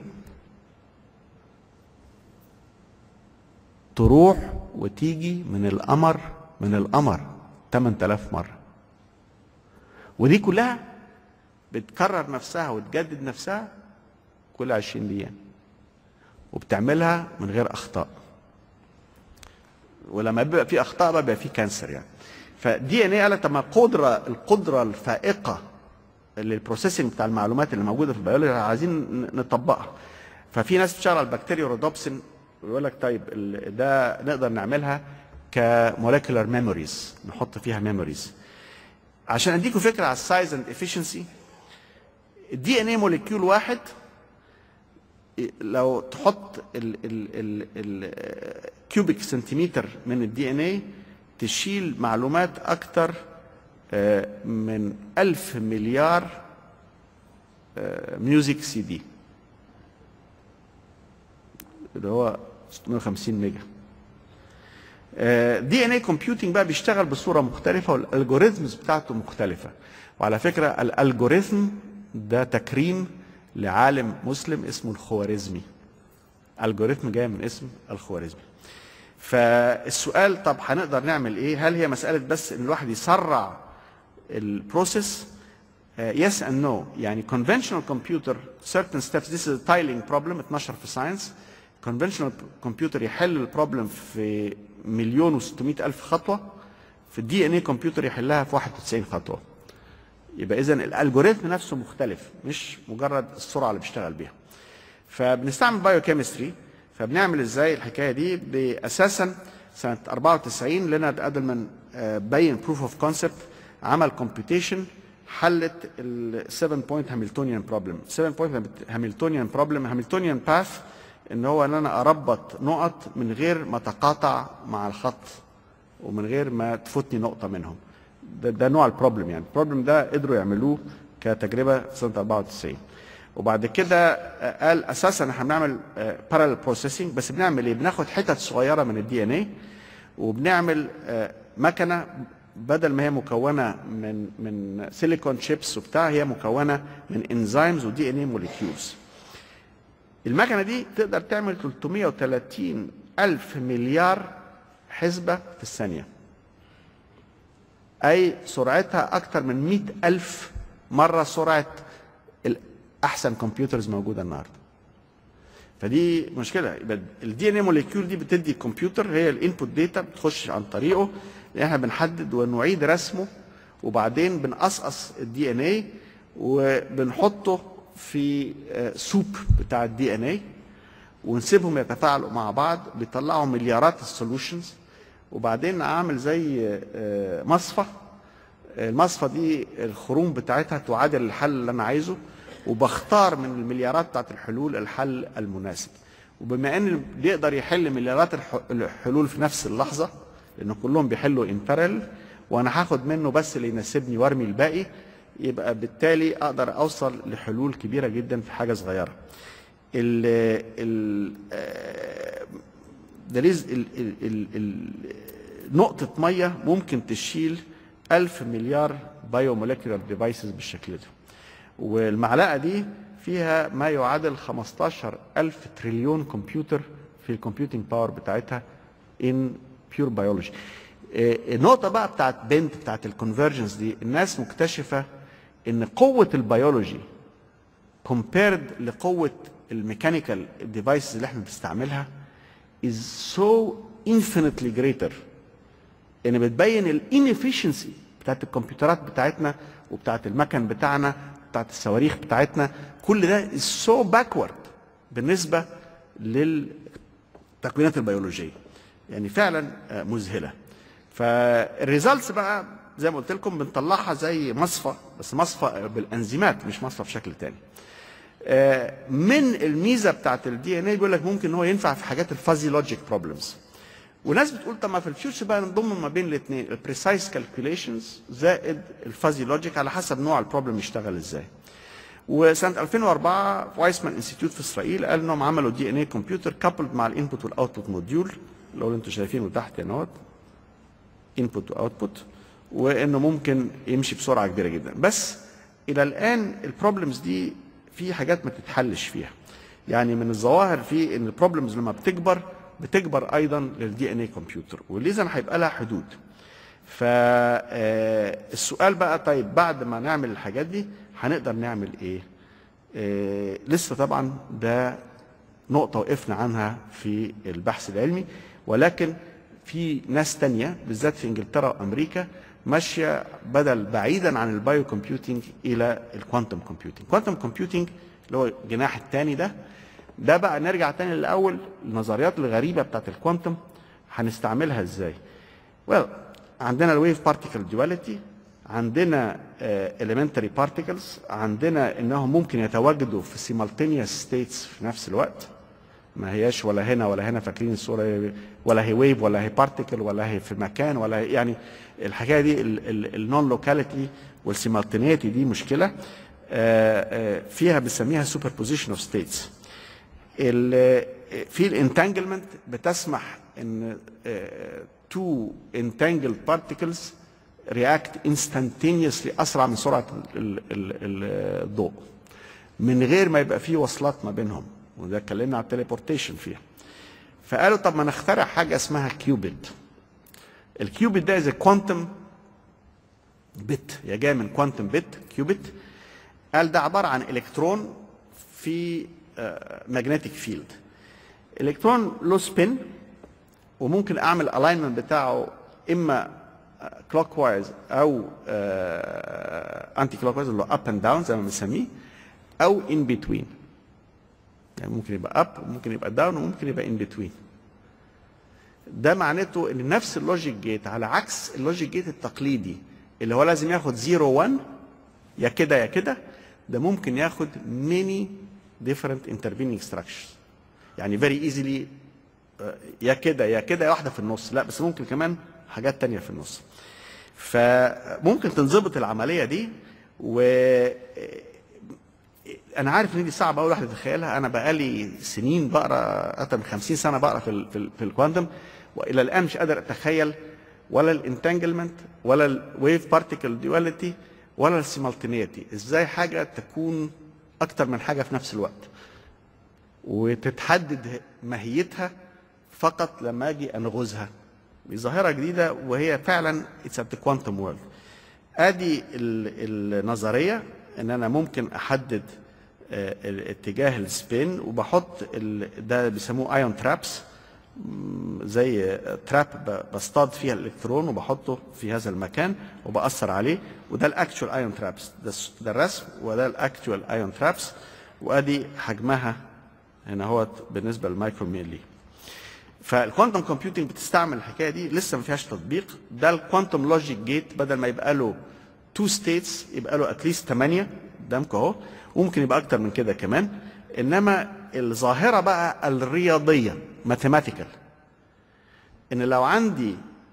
Speaker 2: تروح وتيجي من القمر 8000 مره. ودي كلها بتكرر نفسها وتجدد نفسها كل 20 دقيقه، وبتعملها من غير اخطاء. ولما بيبقى في اخطاء بقى في كانسر يعني. فدي ان ايه قالت طب ما القدره الفائقه للبروسيسنج بتاع المعلومات اللي موجوده في البيولوجي عايزين نطبقها. ففي ناس بتشتغل على البكتيريا رودوبسين، ويقول لك طيب ده نقدر نعملها كموليكولار ميموريز، نحط فيها ميموريز. عشان اديكم فكره على السايز اند افيشنسي، الدي ان اي موليكيول واحد لو تحط الكيوبيك سنتيمتر من الدي ان اي تشيل معلومات اكتر من 1000 مليار ميوزك سي دي، اللي هو 650 ميجا. دي ان اي كومبيوتنج بقى بيشتغل بصوره مختلفه، والالجوريزمز بتاعته مختلفه. وعلى فكره الالجوريزم ده تكريم لعالم مسلم اسمه الخوارزمي. الجوريثم جاي من اسم الخوارزمي. فالسؤال طب هنقدر نعمل ايه؟ هل هي مساله بس ان الواحد يسرع البروسيس؟ يس اند نو. يعني conventional computer certain steps, this is a tiling problem اتنشر في ساينس. conventional computer يحل البروبلم في 1,600,000 خطوه، في الدي ان اي كمبيوتر يحلها في 91 خطوه. يبقى اذا الالجوريثم نفسه مختلف، مش مجرد السرعه اللي بيشتغل بيها. فبنستعمل بايو كيمستري. فبنعمل ازاي الحكايه دي؟ باساسا سنه 94 لينارد ادلمان بين بروف اوف كونسبت، عمل كومبيوتيشن حلت ال 7 بوينت هاملتونيان بروبلم. 7 بوينت هاملتونيان بروبلم، هاملتونيان باث ان هو ان انا اربط نقط من غير ما تقاطع مع الخط ومن غير ما تفوتني نقطه منهم. ده نوع البروبلم. يعني البروبلم ده قدروا يعملوه كتجربه سنه 94. وبعد كده قال اساسا احنا بنعمل بارالل بروسيسنج، بس بنعمل ايه؟ بناخد حتت صغيره من الدي ان اي وبنعمل مكنه بدل ما هي مكونه من سيليكون شيبس وبتاع، هي مكونه من انزيمز ودي ان اي موليكيولز. المكنه دي تقدر تعمل 330 ألف مليار حسبه في الثانيه، اي سرعتها اكثر من 100,000 مره سرعه احسن كمبيوترز موجوده النهارده. فدي مشكله. يبقى الدي ان اي موليكيول دي بتدي الكمبيوتر، هي الانبوت داتا بتخش عن طريقه، احنا بنحدد ونعيد رسمه، وبعدين بنقصقص الدي ان اي وبنحطه في سوب بتاع الدي ان اي ونسيبهم يتفاعلوا مع بعض، بيطلعوا مليارات السولوشنز. وبعدين اعمل زي مصفى. المصفى دي الخروم بتاعتها تعادل الحل اللي انا عايزه، وبختار من المليارات بتاعت الحلول الحل المناسب. وبما ان بيقدر يحل مليارات الحلول في نفس اللحظه، لان كلهم بيحلوا ان بارل، وانا هاخد منه بس اللي يناسبني وارمي الباقي، يبقى بالتالي اقدر اوصل لحلول كبيره جدا في حاجه صغيره. نقطه ميه ممكن تشيل 1000 مليار بايو موليكولار ديفايسز بالشكل ده. والمعلقه دي فيها ما يعادل 15,000 تريليون كمبيوتر في الكمبيوتنج باور بتاعتها ان بيور بيولوجي. النقطه بقى بتاعت بتاعت الكونفرجنس دي، الناس مكتشفه ان قوه البيولوجي كومبيرد لقوه الميكانيكال ديفايسز اللي احنا بنستعملها is so infinitely greater، ان بتبين الانفشنسي بتاعت الكمبيوترات بتاعتنا وبتاعت المكن بتاعنا بتاعت الصواريخ بتاعتنا. كل ده is so backward بالنسبه للتقنيات البيولوجيه، يعني فعلا مذهله. فالريزلتس بقى زي ما قلت لكم بنطلعها زي مصفى، بس مصفى بالانزيمات مش مصفى بشكل تاني. من الميزه بتاعت الدي ان اي بيقول لك ممكن ان هو ينفع في حاجات الفازي لوجيك بروبلمز. وناس بتقول طب ما في الفيوتشر بقى نضم ما بين الاثنين، البريسايز كالكوليشنز زائد الفازي لوجيك على حسب نوع البروبلم يشتغل ازاي. وسنه 2004 وايسمان انستيتيوت في اسرائيل قال انهم عملوا دي ان اي كمبيوتر كابلد مع الانبوت والاوتبوت موديول، اللي انتم شايفينه تحت هنا اهوت، انبوت واوتبوت، وانه ممكن يمشي بسرعه كبيره جدا. بس الى الان البروبلمز دي في حاجات ما تتحلش فيها. يعني من الظواهر في ان البروبلمز لما بتكبر ايضا للدي ان اي كمبيوتر، ولذا هيبقى لها حدود. فالسؤال بقى طيب بعد ما نعمل الحاجات دي هنقدر نعمل ايه؟ لسه طبعا ده نقطة وقفنا عنها في البحث العلمي، ولكن في ناس تانية بالذات في انجلترا وامريكا ماشية بدل بعيدا عن البايو كومبيوتنج الى الكوانتم كومبيوتنج. الكوانتم كومبيوتنج اللي هو الجناح الثاني ده بقى نرجع تاني للاول، النظريات الغريبة بتاعت الكوانتم هنستعملها ازاي؟ عندنا الويف بارتيكل دواليتي، عندنا elementary particles، عندنا انهم ممكن يتواجدوا في simultaneous states في نفس الوقت، ما هياش ولا هنا ولا هنا، فاكرين الصوره، ولا هي ويف ولا هي بارتيكل ولا هي في مكان ولا هي، يعني الحكايه دي النون لوكاليتي والسيمالتينيتي دي مشكله فيها، بنسميها سوبر بوزيشن اوف ستيتس. في الانتانجلمنت بتسمح ان تو entangled particles react instantaneously اسرع من سرعه الضوء من غير ما يبقى فيه وصلات ما بينهم، وده اتكلمنا على التليبورتيشن فيها. فقالوا طب ما نخترع حاجه اسمها كيوبيت. الكيوبيت ده زي كوانتم بت، يا جاي من كوانتم بت كيوبيت. قال ده عباره عن الكترون في ماجنتيك فيلد. الكترون له سبين، وممكن اعمل الاينمنت بتاعه اما كلوك وايز او انتي كلوك وايز اللي هو اب اند داون زي ما بنسميه، او ان بتوين. يعني ممكن يبقى اب وممكن يبقى داون وممكن يبقى ان بتوين. ده معناته ان نفس اللوجيك جيت، على عكس اللوجيك جيت التقليدي اللي هو لازم ياخد 0 1 يا كده يا كده، ده ممكن ياخد many different intervening structures. يعني very easily يا كده يا كده يا واحده في النص، لا بس ممكن كمان حاجات تانية في النص. فممكن تنظبط العمليه دي. و انا عارف ان دي صعبه قوي الواحد يتخيلها. انا بقالي سنين بقرا، اكتر من 50 سنه بقرا في الكوانتم، والى الان مش قادر اتخيل ولا الانتانجلمنت ولا الويف بارتيكل ديواليتي ولا السيمالتينيتي، ازاي حاجه تكون اكتر من حاجه في نفس الوقت وتتحدد ماهيتها فقط لما اجي انغزها بظاهره جديده، وهي فعلا اتس ات كوانتم وورلد. ادي النظريه ان انا ممكن احدد اتجاه السبين، وبحط ده بيسموه ايون ترابس، زي تراب بصطاد فيها الالكترون وبحطه في هذا المكان وباثر عليه، وده الاكتشوال ايون ترابس، ده الرسم وده الاكتشوال ايون ترابس. وادي حجمها هنا هو بالنسبه للمايكرو ميلي. فالكوانتم كومبيوتنج بتستعمل الحكايه دي، لسه ما فيهاش تطبيق. ده الكوانتم لوجيك جيت، بدل ما يبقى له 2 ستيتس يبقى له اتليست 8 قدامكم اهو، وممكن يبقى اكتر من كده كمان. انما الظاهره بقى الرياضيه ماثيماتيكال، ان لو عندي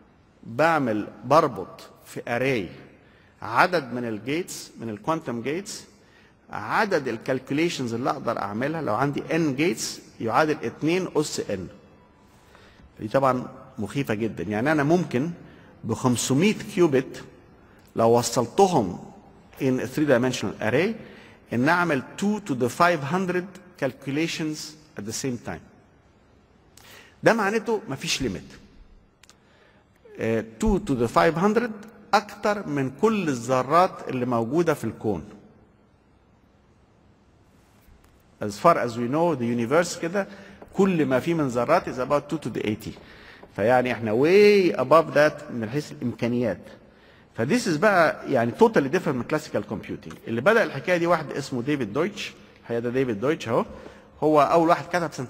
Speaker 2: بربط في اري عدد من الجيتس، من الكوانتم جيتس، عدد الكالكوليشنز اللي اقدر اعملها لو عندي n جيتس يعادل 2 اس n. دي طبعا مخيفه جدا. يعني انا ممكن ب 500 كيوبيت لو وصلتهم in a 3-dimensional array ان اعمل 2 to the 500 calculations at the same time. ده معناته مفيش ليميت. 2 to the 500 اكتر من كل الذرات اللي موجوده في الكون. as far as we know the universe كده كل ما فيه من ذرات is about 2 to the 80. فيعني احنا way above that من حيث الامكانيات. فديس از بقى يعني توتالي ديفرنت من كلاسيكال كومبيوتنج. اللي بدا الحكايه دي واحد اسمه ديفيد دويتش. الحقيقه ده ديفيد دويتش اهو، هو اول واحد كتب سنه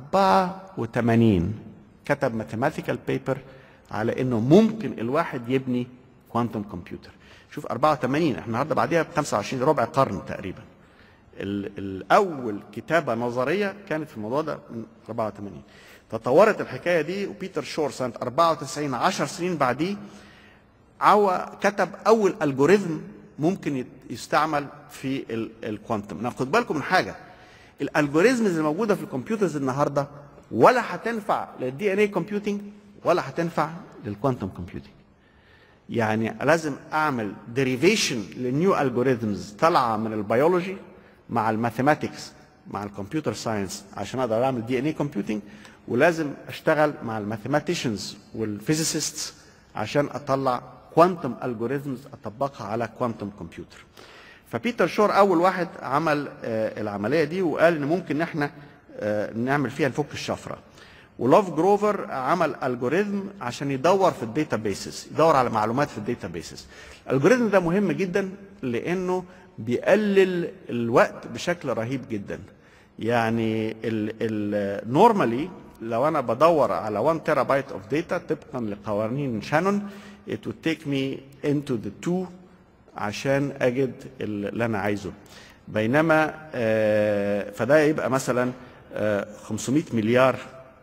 Speaker 2: 84 كتب ماثيماتيكال بيبر على انه ممكن الواحد يبني كوانتم كمبيوتر. شوف 84، احنا النهارده بعديها ب 25 ربع قرن تقريبا. الاول كتابه نظريه كانت في الموضوع ده من 84. تطورت الحكايه دي، وبيتر شور سنه 94 10 سنين بعديه كتب اول الجوريزم ممكن يستعمل في الكوانتم. ناخد بالكم من حاجه، الالجوريزمز اللي موجوده في الكمبيوترز النهارده ولا هتنفع للدي ان اي كومبيوتنج ولا هتنفع للكوانتم كومبيوتنج. يعني لازم اعمل ديريفيشن لنيو الجوريزمز طالعه من البيولوجي مع الماثيماتكس مع الكمبيوتر ساينس عشان اقدر اعمل دي ان اي كومبيوتنج، ولازم اشتغل مع الماثيماتيشنز والفيزيسيستس عشان اطلع كوانتم الجوريزمز اطبقها على كوانتم كمبيوتر. فبيتر شور اول واحد عمل العمليه دي، وقال ان ممكن احنا نعمل فيها نفك الشفره. ولوف جروفر عمل الجوريزم عشان يدور في الداتا بيسز، يدور على معلومات في الداتا بيسز. الالجوريزم ده مهم جدا لانه بيقلل الوقت بشكل رهيب جدا. يعني نورمالي لو انا بدور على 1 تيرا بايت اوف داتا طبقا لقوانين شانون it would take me into the 2 عشان اجد اللي انا عايزه. بينما فده يبقى مثلا 500 مليار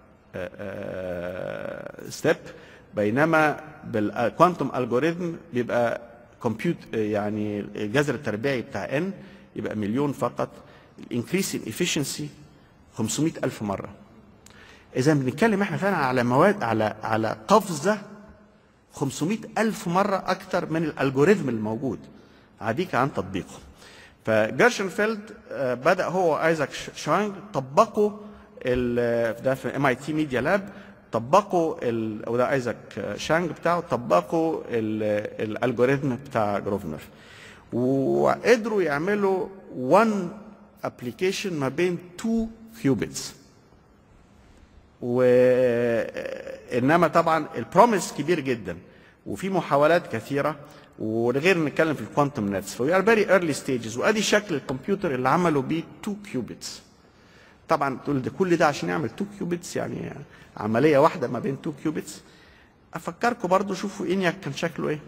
Speaker 2: ستيب، بينما بالكوانتم الجوريثم بيبقى كومبيوت يعني الجذر التربيعي بتاع ان يبقى مليون فقط. الانكريس ان افشنسي 500,000 مره. اذا بنتكلم احنا فعلا على مواد على قفزه 500,000 مره اكتر من الالجوريثم الموجود عاديك عن تطبيقه. فجيرشنفيلد بدا هو ايزاك شوانج طبقوا ده في MIT ميديا لاب، طبقوا وده ايزاك شانج بتاعه، طبقوا الالجوريثم بتاع جروفنر، وقدروا يعملوا 1 ابلكيشن ما بين 2 كيوبيتس. وانما طبعا البروميس كبير جدا وفي محاولات كثيره، ولغير نتكلم في الكوانتم نتس. فوي ار فيري ايرلي ستيجز، وادي شكل الكمبيوتر اللي عملوا بيه 2 كيوبيتس. طبعا تقول ده كل ده عشان يعمل 2 كيوبيتس، يعني عمليه واحده ما بين 2 كيوبيتس. افكركم برضو شوفوا انياك كان شكله ايه.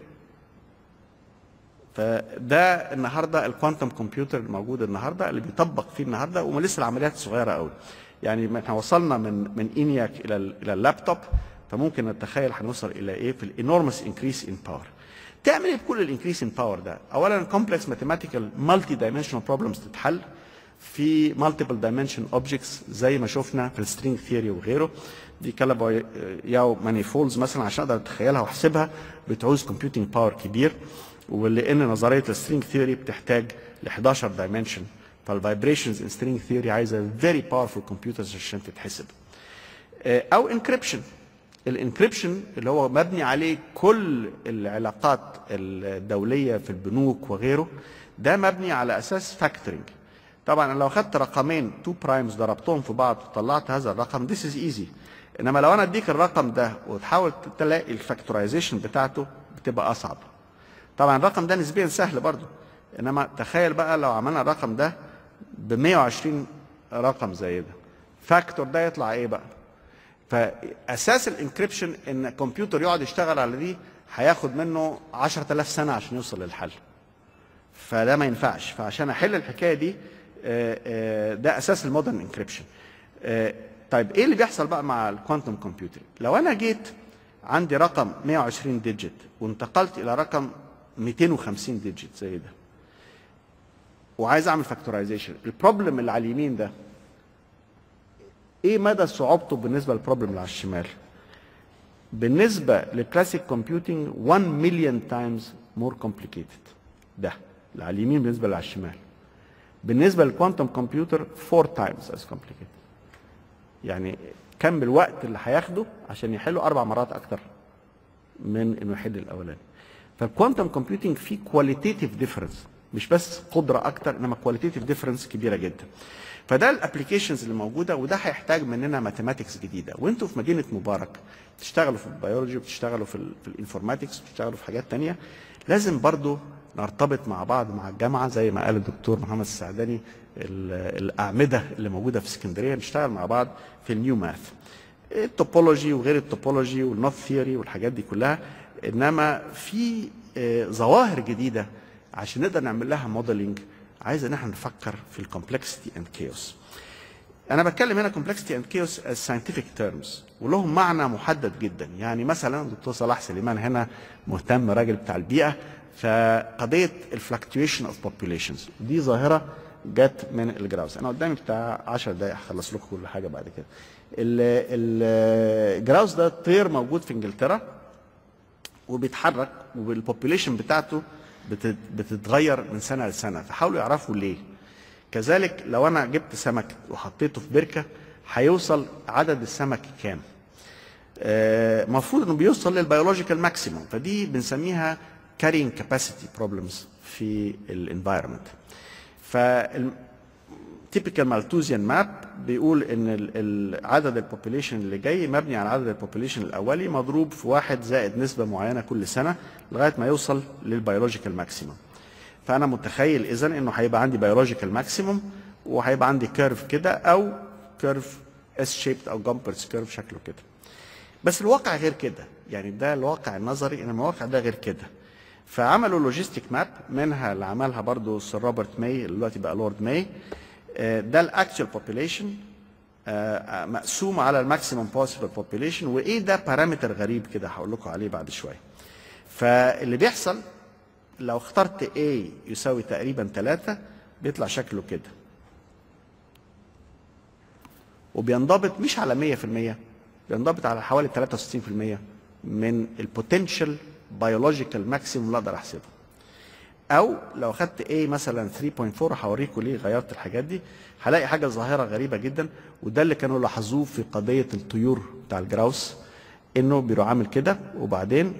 Speaker 2: فده النهارده الكوانتم كمبيوتر الموجود النهارده اللي بيطبق فيه النهارده، ولسه العمليات صغيره قوي. يعني احنا وصلنا من انياك الى اللابتوب، فممكن نتخيل هنوصل الى ايه في الانورمس انكريس ان باور. تعمل ايه بكل الانكريس ان باور ده؟ اولا كومبلكس ماثيماتيكال مالتي دايمنشنال بروبلمز تتحل في مالتيبل دايمنشن اوبجكتس زي ما شفنا في السترينج ثيوري وغيره. دي كالابو ياو مانيفولدز مثلا عشان اقدر اتخيلها واحسبها بتعوز كومبيوتنج باور كبير، ولان نظريه السترينج ثيوري بتحتاج ل 11 دايمنشن، فالفايبريشنز ان سترينج ثيوري عايزه فيري باورفul كمبيوترز عشان تتحسب. او انكريبشن. الانكريبشن اللي هو مبني عليه كل العلاقات الدوليه في البنوك وغيره، ده مبني على اساس فاكتورنج. طبعا انا لو خدت رقمين 2 برايمز ضربتهم في بعض وطلعت هذا الرقم this is easy، انما لو انا اديك الرقم ده وتحاول تلاقي الفاكتورايزيشن بتاعته بتبقى اصعب. طبعا الرقم ده نسبيا سهل برضه، انما تخيل بقى لو عملنا الرقم ده ب 120 رقم زي ده، فاكتور ده يطلع ايه بقى؟ فاساس الانكريبشن ان الكمبيوتر يقعد يشتغل على دي هياخد منه 10,000 سنه عشان يوصل للحل. فده ما ينفعش. فعشان احل الحكايه دي ده اساس المودرن انكريبشن. طيب ايه اللي بيحصل بقى مع الكوانتم كمبيوتر؟ لو انا جيت عندي رقم 120 ديجيت وانتقلت الى رقم 250 ديجيت زي ده وعايز اعمل فاكتورايزيشن، البروبلم اللي على اليمين ده ايه مدى صعوبته بالنسبه للبروبلم اللي على الشمال؟ بالنسبه للكلاسيك كومبيوتنج 1 مليون تايمز مور كومبليكيتد. ده اللي على اليمين بالنسبه اللي على الشمال. بالنسبه للكوانتم كمبيوتر 4 تايمز از كومبليكيتد. يعني كم الوقت اللي هياخده عشان يحله 4 مرات اكتر من انه يحل الاولاني. فالكوانتم كومبيوتنج فيه كواليتيتيف ديفرنس، مش بس قدره اكتر انما كواليتيتيف ديفرنس كبيره جدا. فده الابلكيشنز اللي موجوده، وده هيحتاج مننا ماثيماتكس جديده. وانتوا في مدينه مبارك بتشتغلوا في البيولوجي وبتشتغلوا في الانفورماتكس وبتشتغلوا في حاجات تانية، لازم برضو نرتبط مع بعض مع الجامعه زي ما قال الدكتور محمد السعداني، الاعمده اللي موجوده في اسكندريه نشتغل مع بعض في النيو ماث، التوبولوجي وغير التوبولوجي والنوث ثيوري والحاجات دي كلها. انما في ظواهر جديده عشان نقدر نعمل لها موديلنج عايز ان احنا نفكر في الكومبلكسيتي اند كيوس. انا بتكلم هنا كومبلكسيتي اند كيوس از ساينتفك تيرمز ولهم معنى محدد جدا. يعني مثلا الدكتور صلاح سليمان هنا مهتم، راجل بتاع البيئه، فقضيه الفلكتويشن اوف بوبيوليشنز دي ظاهره جت من الجراوس. انا قدامي بتاع 10 دقائق هخلص لكم كل حاجه بعد كده. الجراوس ده طير موجود في انجلترا وبيتحرك، والبوبيوليشن بتاعته بتتغير من سنه لسنه، فحاولوا يعرفوا ليه. كذلك لو انا جبت سمك وحطيته في بركه هيوصل عدد السمك كام؟ المفروض انه بيوصل للبيولوجيكال ماكسيموم، فدي بنسميها carrying capacity problems في الانفايرمنت. typical Malthusian map بيقول ان عدد البوبوليشن اللي جاي مبني على عدد البوبوليشن الاولي مضروب في 1 زائد نسبه معينه كل سنه لغايه ما يوصل للبيولوجيكال ماكسيموم. فانا متخيل اذا انه هيبقى عندي بيولوجيكال ماكسيموم وهيبقى عندي كيرف كده او كيرف اس شيبت او جامبرز كيرف شكله كده. بس الواقع غير كده، يعني ده الواقع النظري، انما الواقع ده غير كده. فعملوا لوجيستيك ماب، منها اللي عملها برضو سير روبرت ماي اللي دلوقتي بقى لورد ماي. ده الاكتشوال بوبيليشن مقسوم على الماكسيمم بوسيبل بوبيليشن. وايه ده بارامتر غريب كده هقول لكم عليه بعد شويه. فاللي بيحصل لو اخترت A يساوي تقريبا 3 بيطلع شكله كده، وبينضبط مش على 100%، بينضبط على حوالي 63% من البوتنشال بيولوجيكال ماكسيموم اللي اقدر احسبه. او لو اخدت A مثلا 3.4 هوريكم ليه غيرت الحاجات دي، هلاقي حاجه ظاهره غريبه جدا، وده اللي كانوا لاحظوه في قضيه الطيور بتاع الجراوس، انه بيروح عامل كده وبعدين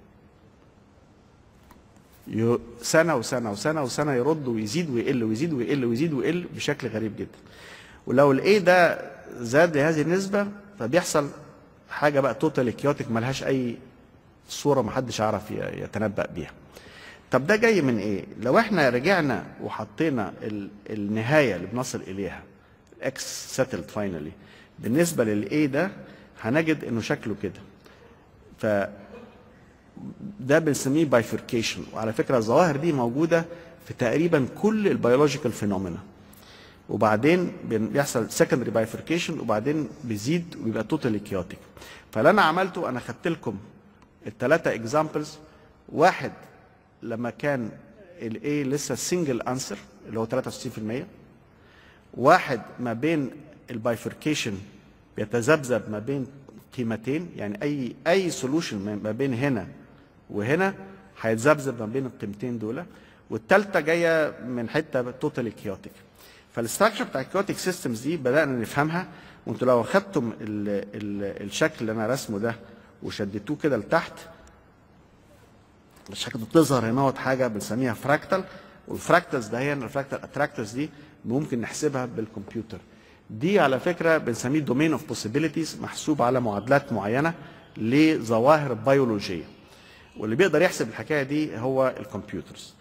Speaker 2: سنه وسنه وسنه وسنه يرد ويزيد ويقل ويزيد ويقل ويزيد ويقل بشكل غريب جدا. ولو الاي ده زاد لهذه النسبه فبيحصل حاجه بقى توتال كيوتيك ملهاش اي صوره محدش يعرف يتنبأ بيها. طب ده جاي من ايه؟ لو احنا رجعنا وحطينا النهايه اللي بنصل اليها اكس سيتلد فاينلي بالنسبه للاي ده هنجد انه شكله كده. ف ده بنسميه بايفركيشن، وعلى فكره الظواهر دي موجوده في تقريبا كل البيولوجيكال فينومينا. وبعدين بيحصل سكندري بايفركيشن وبعدين بيزيد وبيبقى توتالي كيوتيك. فاللي انا عملته انا خدت لكم الثلاثه اكزامبلز، واحد لما كان الاي لسه سنجل انسر اللي هو 63%، واحد ما بين البايفركيشن بيتذبذب ما بين قيمتين، يعني اي سولوشن ما بين هنا وهنا هيتذبذب ما بين القيمتين دول، والثالثه جايه من حته توتالي كيوتيك. فالاستراكشر بتاع الكيوتيك سيستمز دي بدانا نفهمها، وانتوا لو اخدتم الشكل اللي انا رسمه ده وشدتوه كده لتحت الشكل ده بتظهر هنا حاجه بنسميها فراكتال، والفراكتالز ده هي الفراكتال اتراكتورز دي ممكن نحسبها بالكمبيوتر. دي على فكره بنسميه دومين اوف بوسيبيليتيز، محسوب على معادلات معينه لظواهر بيولوجيه، واللي بيقدر يحسب الحكايه دي هو الكمبيوترز.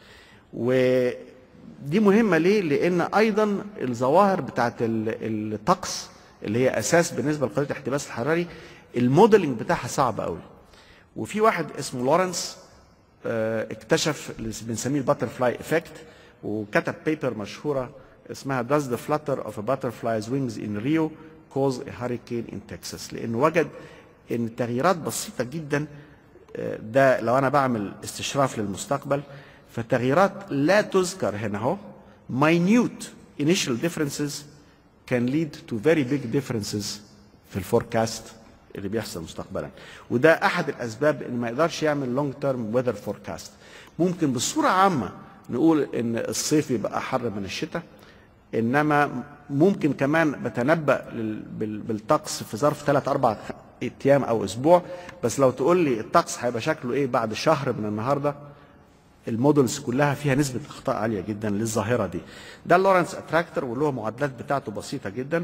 Speaker 2: ودي مهمه ليه؟ لان ايضا الظواهر بتاعت الطقس اللي هي اساس بالنسبه لقضيه الاحتباس الحراري الموديلنج بتاعها صعب قوي. وفي واحد اسمه لورنس اكتشف اللي بنسميه الباترفلاي افكت، وكتب بيبر مشهوره اسمها Does the flutter of a butterfly's wings in Rio cause a hurricane in Texas؟ لانه وجد ان تغييرات بسيطه جدا، ده لو انا بعمل استشراف للمستقبل، فتغييرات لا تذكر هنا اهو minute initial differences can lead to very big differences في الفوركاست اللي بيحصل مستقبلا. وده احد الاسباب ان ما يقدرش يعمل لونج تيرم ويذر فوركاست. ممكن بصوره عامه نقول ان الصيف يبقى حر من الشتاء، انما ممكن كمان بتنبأ بالطقس في ظرف 3-4 ايام او اسبوع. بس لو تقول لي الطقس هيبقى شكله ايه بعد شهر من النهارده، المودلز كلها فيها نسبه اخطاء عاليه جدا للظاهره دي. ده اللورنس اتراكتور وله معادلات بتاعته بسيطه جدا.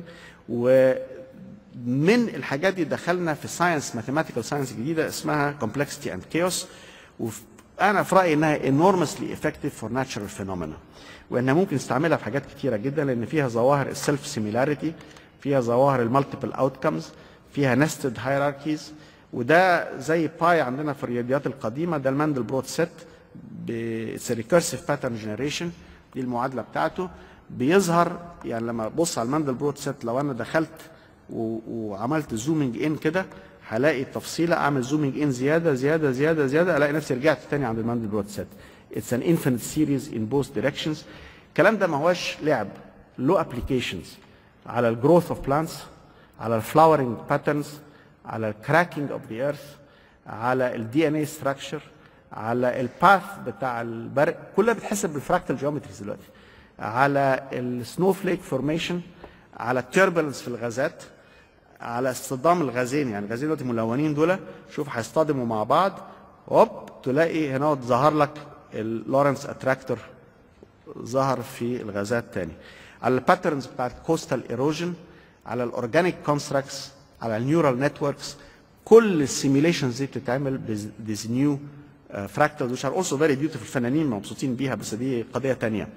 Speaker 2: ومن الحاجات دي دخلنا في ساينس ماثيماتيكال ساينس جديده اسمها كومبلكسيتي اند كيوس، وانا في رايي انها enormously effective for natural phenomena، وانها ممكن نستعملها في حاجات كتيره جدا، لان فيها ظواهر السيلف سيميلاريتي، فيها ظواهر المالتيبل اوتكمز، فيها نستد هيراركيز. وده زي باي عندنا في الرياضيات القديمه، ده الماندلبروت سيت ريكيرسيف باترن جنريشن، دي المعادله بتاعته. بيظهر يعني لما ابص على الماندلبروت سيت، لو انا دخلت وعملت زومينج ان كده هلاقي التفصيله، اعمل زومينج ان زياده زياده زياده زياده الاقي نفسي رجعت تاني عند الماندلبروت سيت. It's an infinite series in both directions. الكلام ده ما هوش لعب، له applications على الجروث اوف بلانتس، على الفلاورنج باترنز، على الكراكنج اوف ذا ايرث، على الدي ان اي ستراكشر، على الباث بتاع البرق، كلها بتحسب بالفراكتال جيومتريز دلوقتي، على السنو فليك فورميشن، على التيربلنس في الغازات، على اصطدام الغازين. يعني الغازين دلوقتي ملونين دول، شوف هيصطدموا مع بعض، هوب تلاقي هنا ظهر لك اللورنس اتراكتور ظهر في الغازات تاني. على الباترنز بتاعت كوستال ايروجن، على الاورجانيك كونستراكتس، على النيورال نتوركس، كل السيميليشنز دي بتتعمل بذيس نيو فراكتال which are also very beautiful. الفنانين مبسوطين بيها بس دي قضيه تانيه.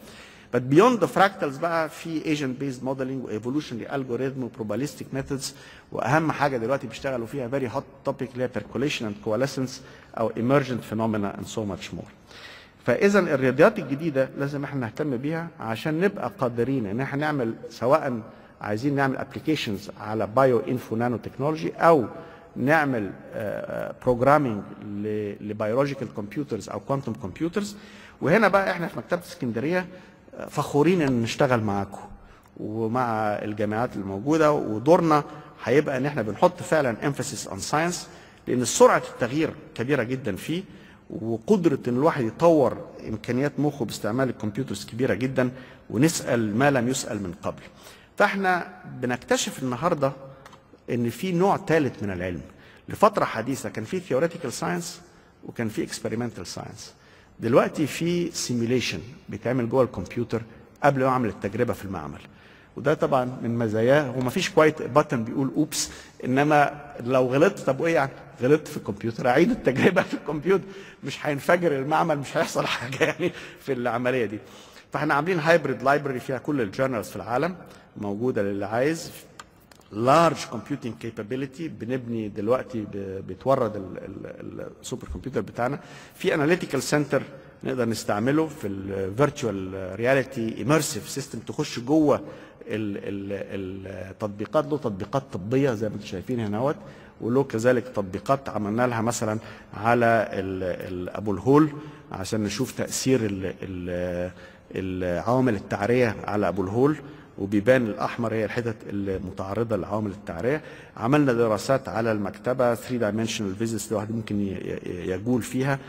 Speaker 2: but beyond the fractals بقى في agent based modeling و evolutionary algorithm و probabilistic methods، واهم حاجه دلوقتي بيشتغلوا فيها very hot topic اللي هي percolation and coalescence او emergent phenomena and so much more. فاذا الرياضيات الجديده لازم احنا نهتم بيها عشان نبقى قادرين ان احنا نعمل، سواء عايزين نعمل ابلكيشنز على بايو انفو نانو تكنولوجي او نعمل بروجرامينج لبيولوجيكال كمبيوترز او كوانتم كمبيوترز. وهنا بقى احنا في مكتبه اسكندريه فخورين ان نشتغل معاكم ومع الجامعات الموجوده، ودورنا هيبقى ان احنا بنحط فعلا emphasis on science، لان سرعه التغيير كبيره جدا فيه، وقدره ان الواحد يطور امكانيات مخه باستعمال الكمبيوترز كبيره جدا، ونسال ما لم يسال من قبل. فاحنا بنكتشف النهارده ان في نوع ثالث من العلم. لفتره حديثه كان في theoretical science وكان في experimental science. دلوقتي في سيميوليشن بيتعمل جوه الكمبيوتر قبل ما اعمل التجربه في المعمل، وده طبعا من مزاياه. هو ما فيش كوايت باتن بيقول اوبس، انما لو غلطت طب وايه يعني؟ غلطت في الكمبيوتر اعيد التجربه في الكمبيوتر، مش هينفجر المعمل، مش هيحصل حاجه يعني في العمليه دي. فاحنا عاملين هايبريد لايبرري فيها كل الجورنالز في العالم موجوده للي عايز. لارج كومبيوتنج كابابيلتي، بنبني دلوقتي بتورد السوبر كمبيوتر بتاعنا في اناليتيكال سنتر نقدر نستعمله في الفيرتشوال رياليتي ايمرسيف سيستم، تخش جوه التطبيقات. له تطبيقات طبيه زي ما انتم شايفين هنا اهوت، وله كذلك تطبيقات عملنا لها مثلا على ابو الهول عشان نشوف تاثير العوامل التعريه على ابو الهول، وبيبان الاحمر هي الحتت المتعرضه لعوامل التعريه. عملنا دراسات على المكتبه 3 dimensional visits الواحد ممكن يجول فيها،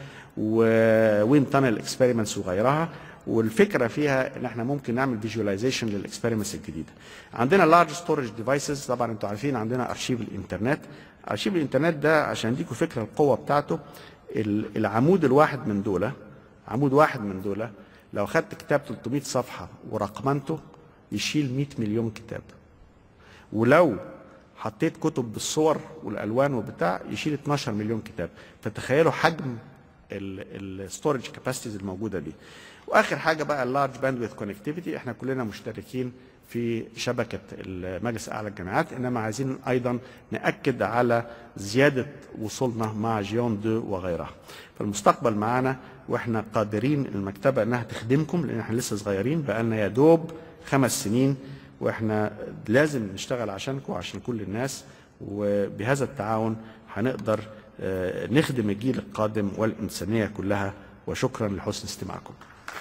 Speaker 2: وين تانل اكسبيرمنتس وغيرها. والفكره فيها ان احنا ممكن نعمل فيجواليزيشن للاكسبيرمنتس الجديده. عندنا لارج ستورج ديفايسز، طبعا انتوا عارفين عندنا ارشيف الانترنت. ارشيف الانترنت ده عشان اديكم فكره القوه بتاعته، العمود الواحد من دول، عمود واحد من دول لو خدت كتاب 300 صفحه ورقمنته يشيل 100 مليون كتاب، ولو حطيت كتب بالصور والالوان وبتاع يشيل 12 مليون كتاب. فتخيلوا حجم الستورج كاباسيتيز الموجوده دي. واخر حاجه بقى اللارج باندويث كونكتيفيتي، احنا كلنا مشتركين في شبكه مجلس اعلى الجامعات، انما عايزين ايضا ناكد على زياده وصولنا مع جيون 2 وغيرها. فالمستقبل معانا، واحنا قادرين المكتبه انها تخدمكم، لان احنا لسه صغيرين، بقى لنا يا دوب 5 سنين، واحنا لازم نشتغل عشانكم وعشان كل الناس. وبهذا التعاون هنقدر نخدم الجيل القادم والإنسانية كلها. وشكرا لحسن استماعكم.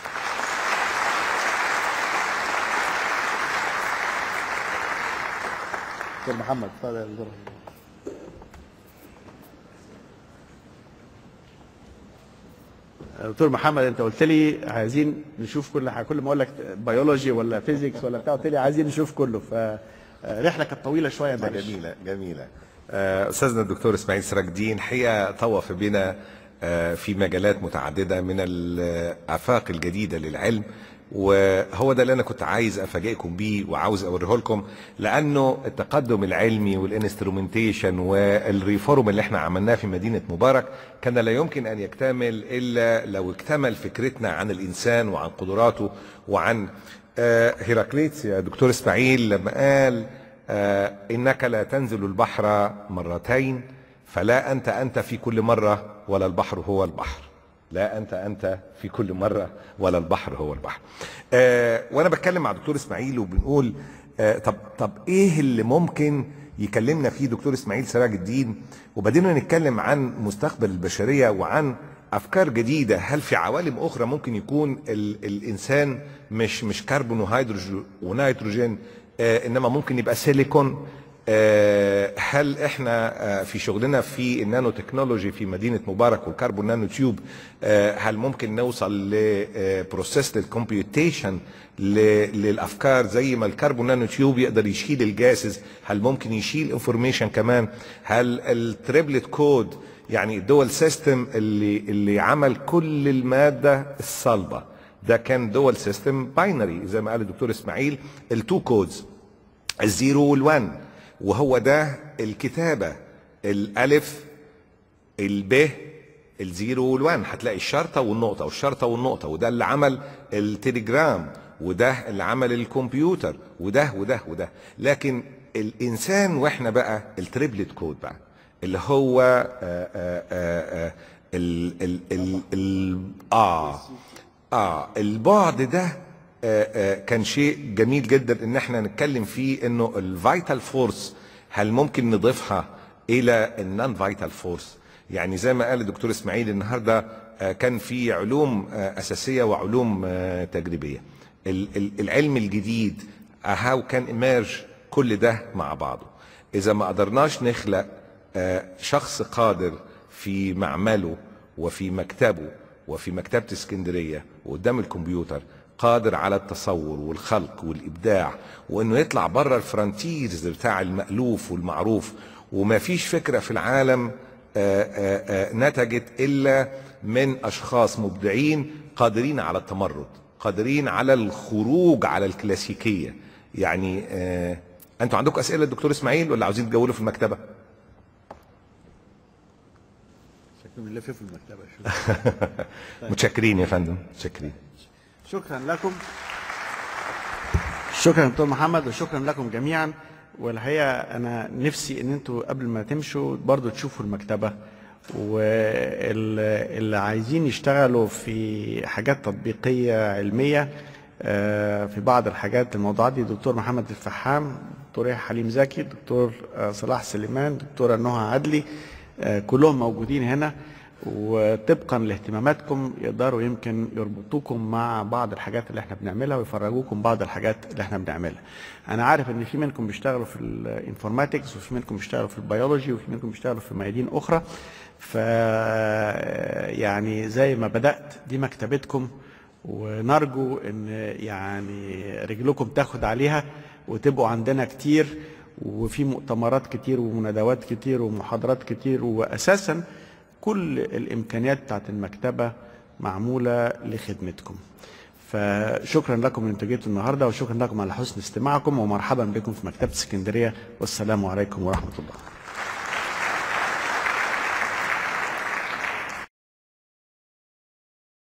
Speaker 2: دكتور محمد، اتفضل يا دكتور. دكتور محمد، انت قلت لي عايزين نشوف كل حاجه، كل ما اقول لك بيولوجي ولا فيزيكس ولا بتاع قلت لي عايزين نشوف كله، فرحله كانت طويله شويه.
Speaker 1: جميله جميله. استاذنا الدكتور اسماعيل سراج الدين حقيقه طوف بنا في مجالات متعدده من الافاق الجديده للعلم، وهو ده اللي انا كنت عايز افاجئكم بيه وعاوز اوريه لكم، لانه التقدم العلمي والانسترومنتيشن والريفورم اللي احنا عملناه في مدينه مبارك كان لا يمكن ان يكتمل الا لو اكتمل فكرتنا عن الانسان وعن قدراته وعن هيراكليتس يا دكتور اسماعيل لما قال انك لا تنزل البحر مرتين فلا انت في كل مره ولا البحر هو البحر. لا انت في كل مره ولا البحر هو البحر. وانا بتكلم مع دكتور اسماعيل وبنقول طب ايه اللي ممكن يكلمنا فيه دكتور اسماعيل سراج الدين، وبدينا نتكلم عن مستقبل البشريه وعن افكار جديده. هل في عوالم اخرى ممكن يكون الانسان مش كربون وهيدروجين ونيتروجين، انما ممكن يبقى سيليكون؟ هل احنا في شغلنا في النانو تكنولوجي في مدينة مبارك والكربون نانو تيوب هل ممكن نوصل لبروسيس للكمبيوتيشن للافكار زي ما الكربون نانو تيوب يقدر يشيل الجاسز؟ هل ممكن يشيل انفورميشن كمان؟ هل التريبلت كود يعني الدول سيستم اللي عمل كل المادة الصلبة ده كان دول سيستم باينري زي ما قال الدكتور اسماعيل، التو كودز الزيرو والوان، وهو ده الكتابة الألف الب الزيرو والوان، هتلاقي الشرطة والنقطة والشرطة والنقطة، وده اللي عمل التليجرام وده اللي عمل الكمبيوتر، وده وده وده. لكن الانسان واحنا بقى التريبلت كود بقى اللي هو البعد ده كان شيء جميل جدا ان احنا نتكلم فيه، انه الفيتال فورس هل ممكن نضيفها الى النون فيتال فورس. يعني زي ما قال الدكتور اسماعيل النهارده كان في علوم اساسيه وعلوم تجريبيه. العلم الجديد هاو كان ايميرج كل ده مع بعضه. اذا ما قدرناش نخلق شخص قادر في معمله وفي مكتبه وفي مكتبة اسكندرية وقدام الكمبيوتر، قادر على التصور والخلق والإبداع، وإنه يطلع بره الفرونتيرز بتاع المألوف والمعروف. وما فيش فكرة في العالم نتجت إلا من أشخاص مبدعين قادرين على التمرد، قادرين على الخروج على الكلاسيكية. يعني أنتوا عندكم أسئلة الدكتور إسماعيل ولا عاوزين تجولوا في المكتبة؟
Speaker 2: بنلف في المكتبة.
Speaker 1: متشكرين يا فندم، متشكرين.
Speaker 2: شكرا لكم، شكرا دكتور محمد، وشكرا لكم جميعا. والحقيقة أنا نفسي إن أنتوا قبل ما تمشوا برضو تشوفوا المكتبة، واللي عايزين يشتغلوا في حاجات تطبيقية علمية في بعض الحاجات الموضوعات دي، دكتور محمد الفحام، دكتور حليم زكي، دكتور صلاح سليمان، دكتورة نهى عدلي، كلهم موجودين هنا، وطبقا لاهتماماتكم يقدروا يمكن يربطوكم مع بعض الحاجات اللي احنا بنعملها ويفرجوكم بعض الحاجات اللي احنا بنعملها. انا عارف ان في منكم بيشتغلوا في الانفورماتكس، وفي منكم بيشتغلوا في البيولوجي، وفي منكم بيشتغلوا في ميادين اخرى. ف يعني زي ما بدأت دي مكتبتكم، ونرجو ان يعني رجلكم تاخد عليها وتبقوا عندنا كتير، وفي مؤتمرات كتير وندوات كتير ومحاضرات كتير، واساسا كل الامكانيات بتاعت المكتبه معموله لخدمتكم. فشكرا لكم ان انتوا جيتوا النهارده، وشكرا لكم على حسن استماعكم، ومرحبا بكم في مكتبه اسكندريه، والسلام عليكم ورحمه الله.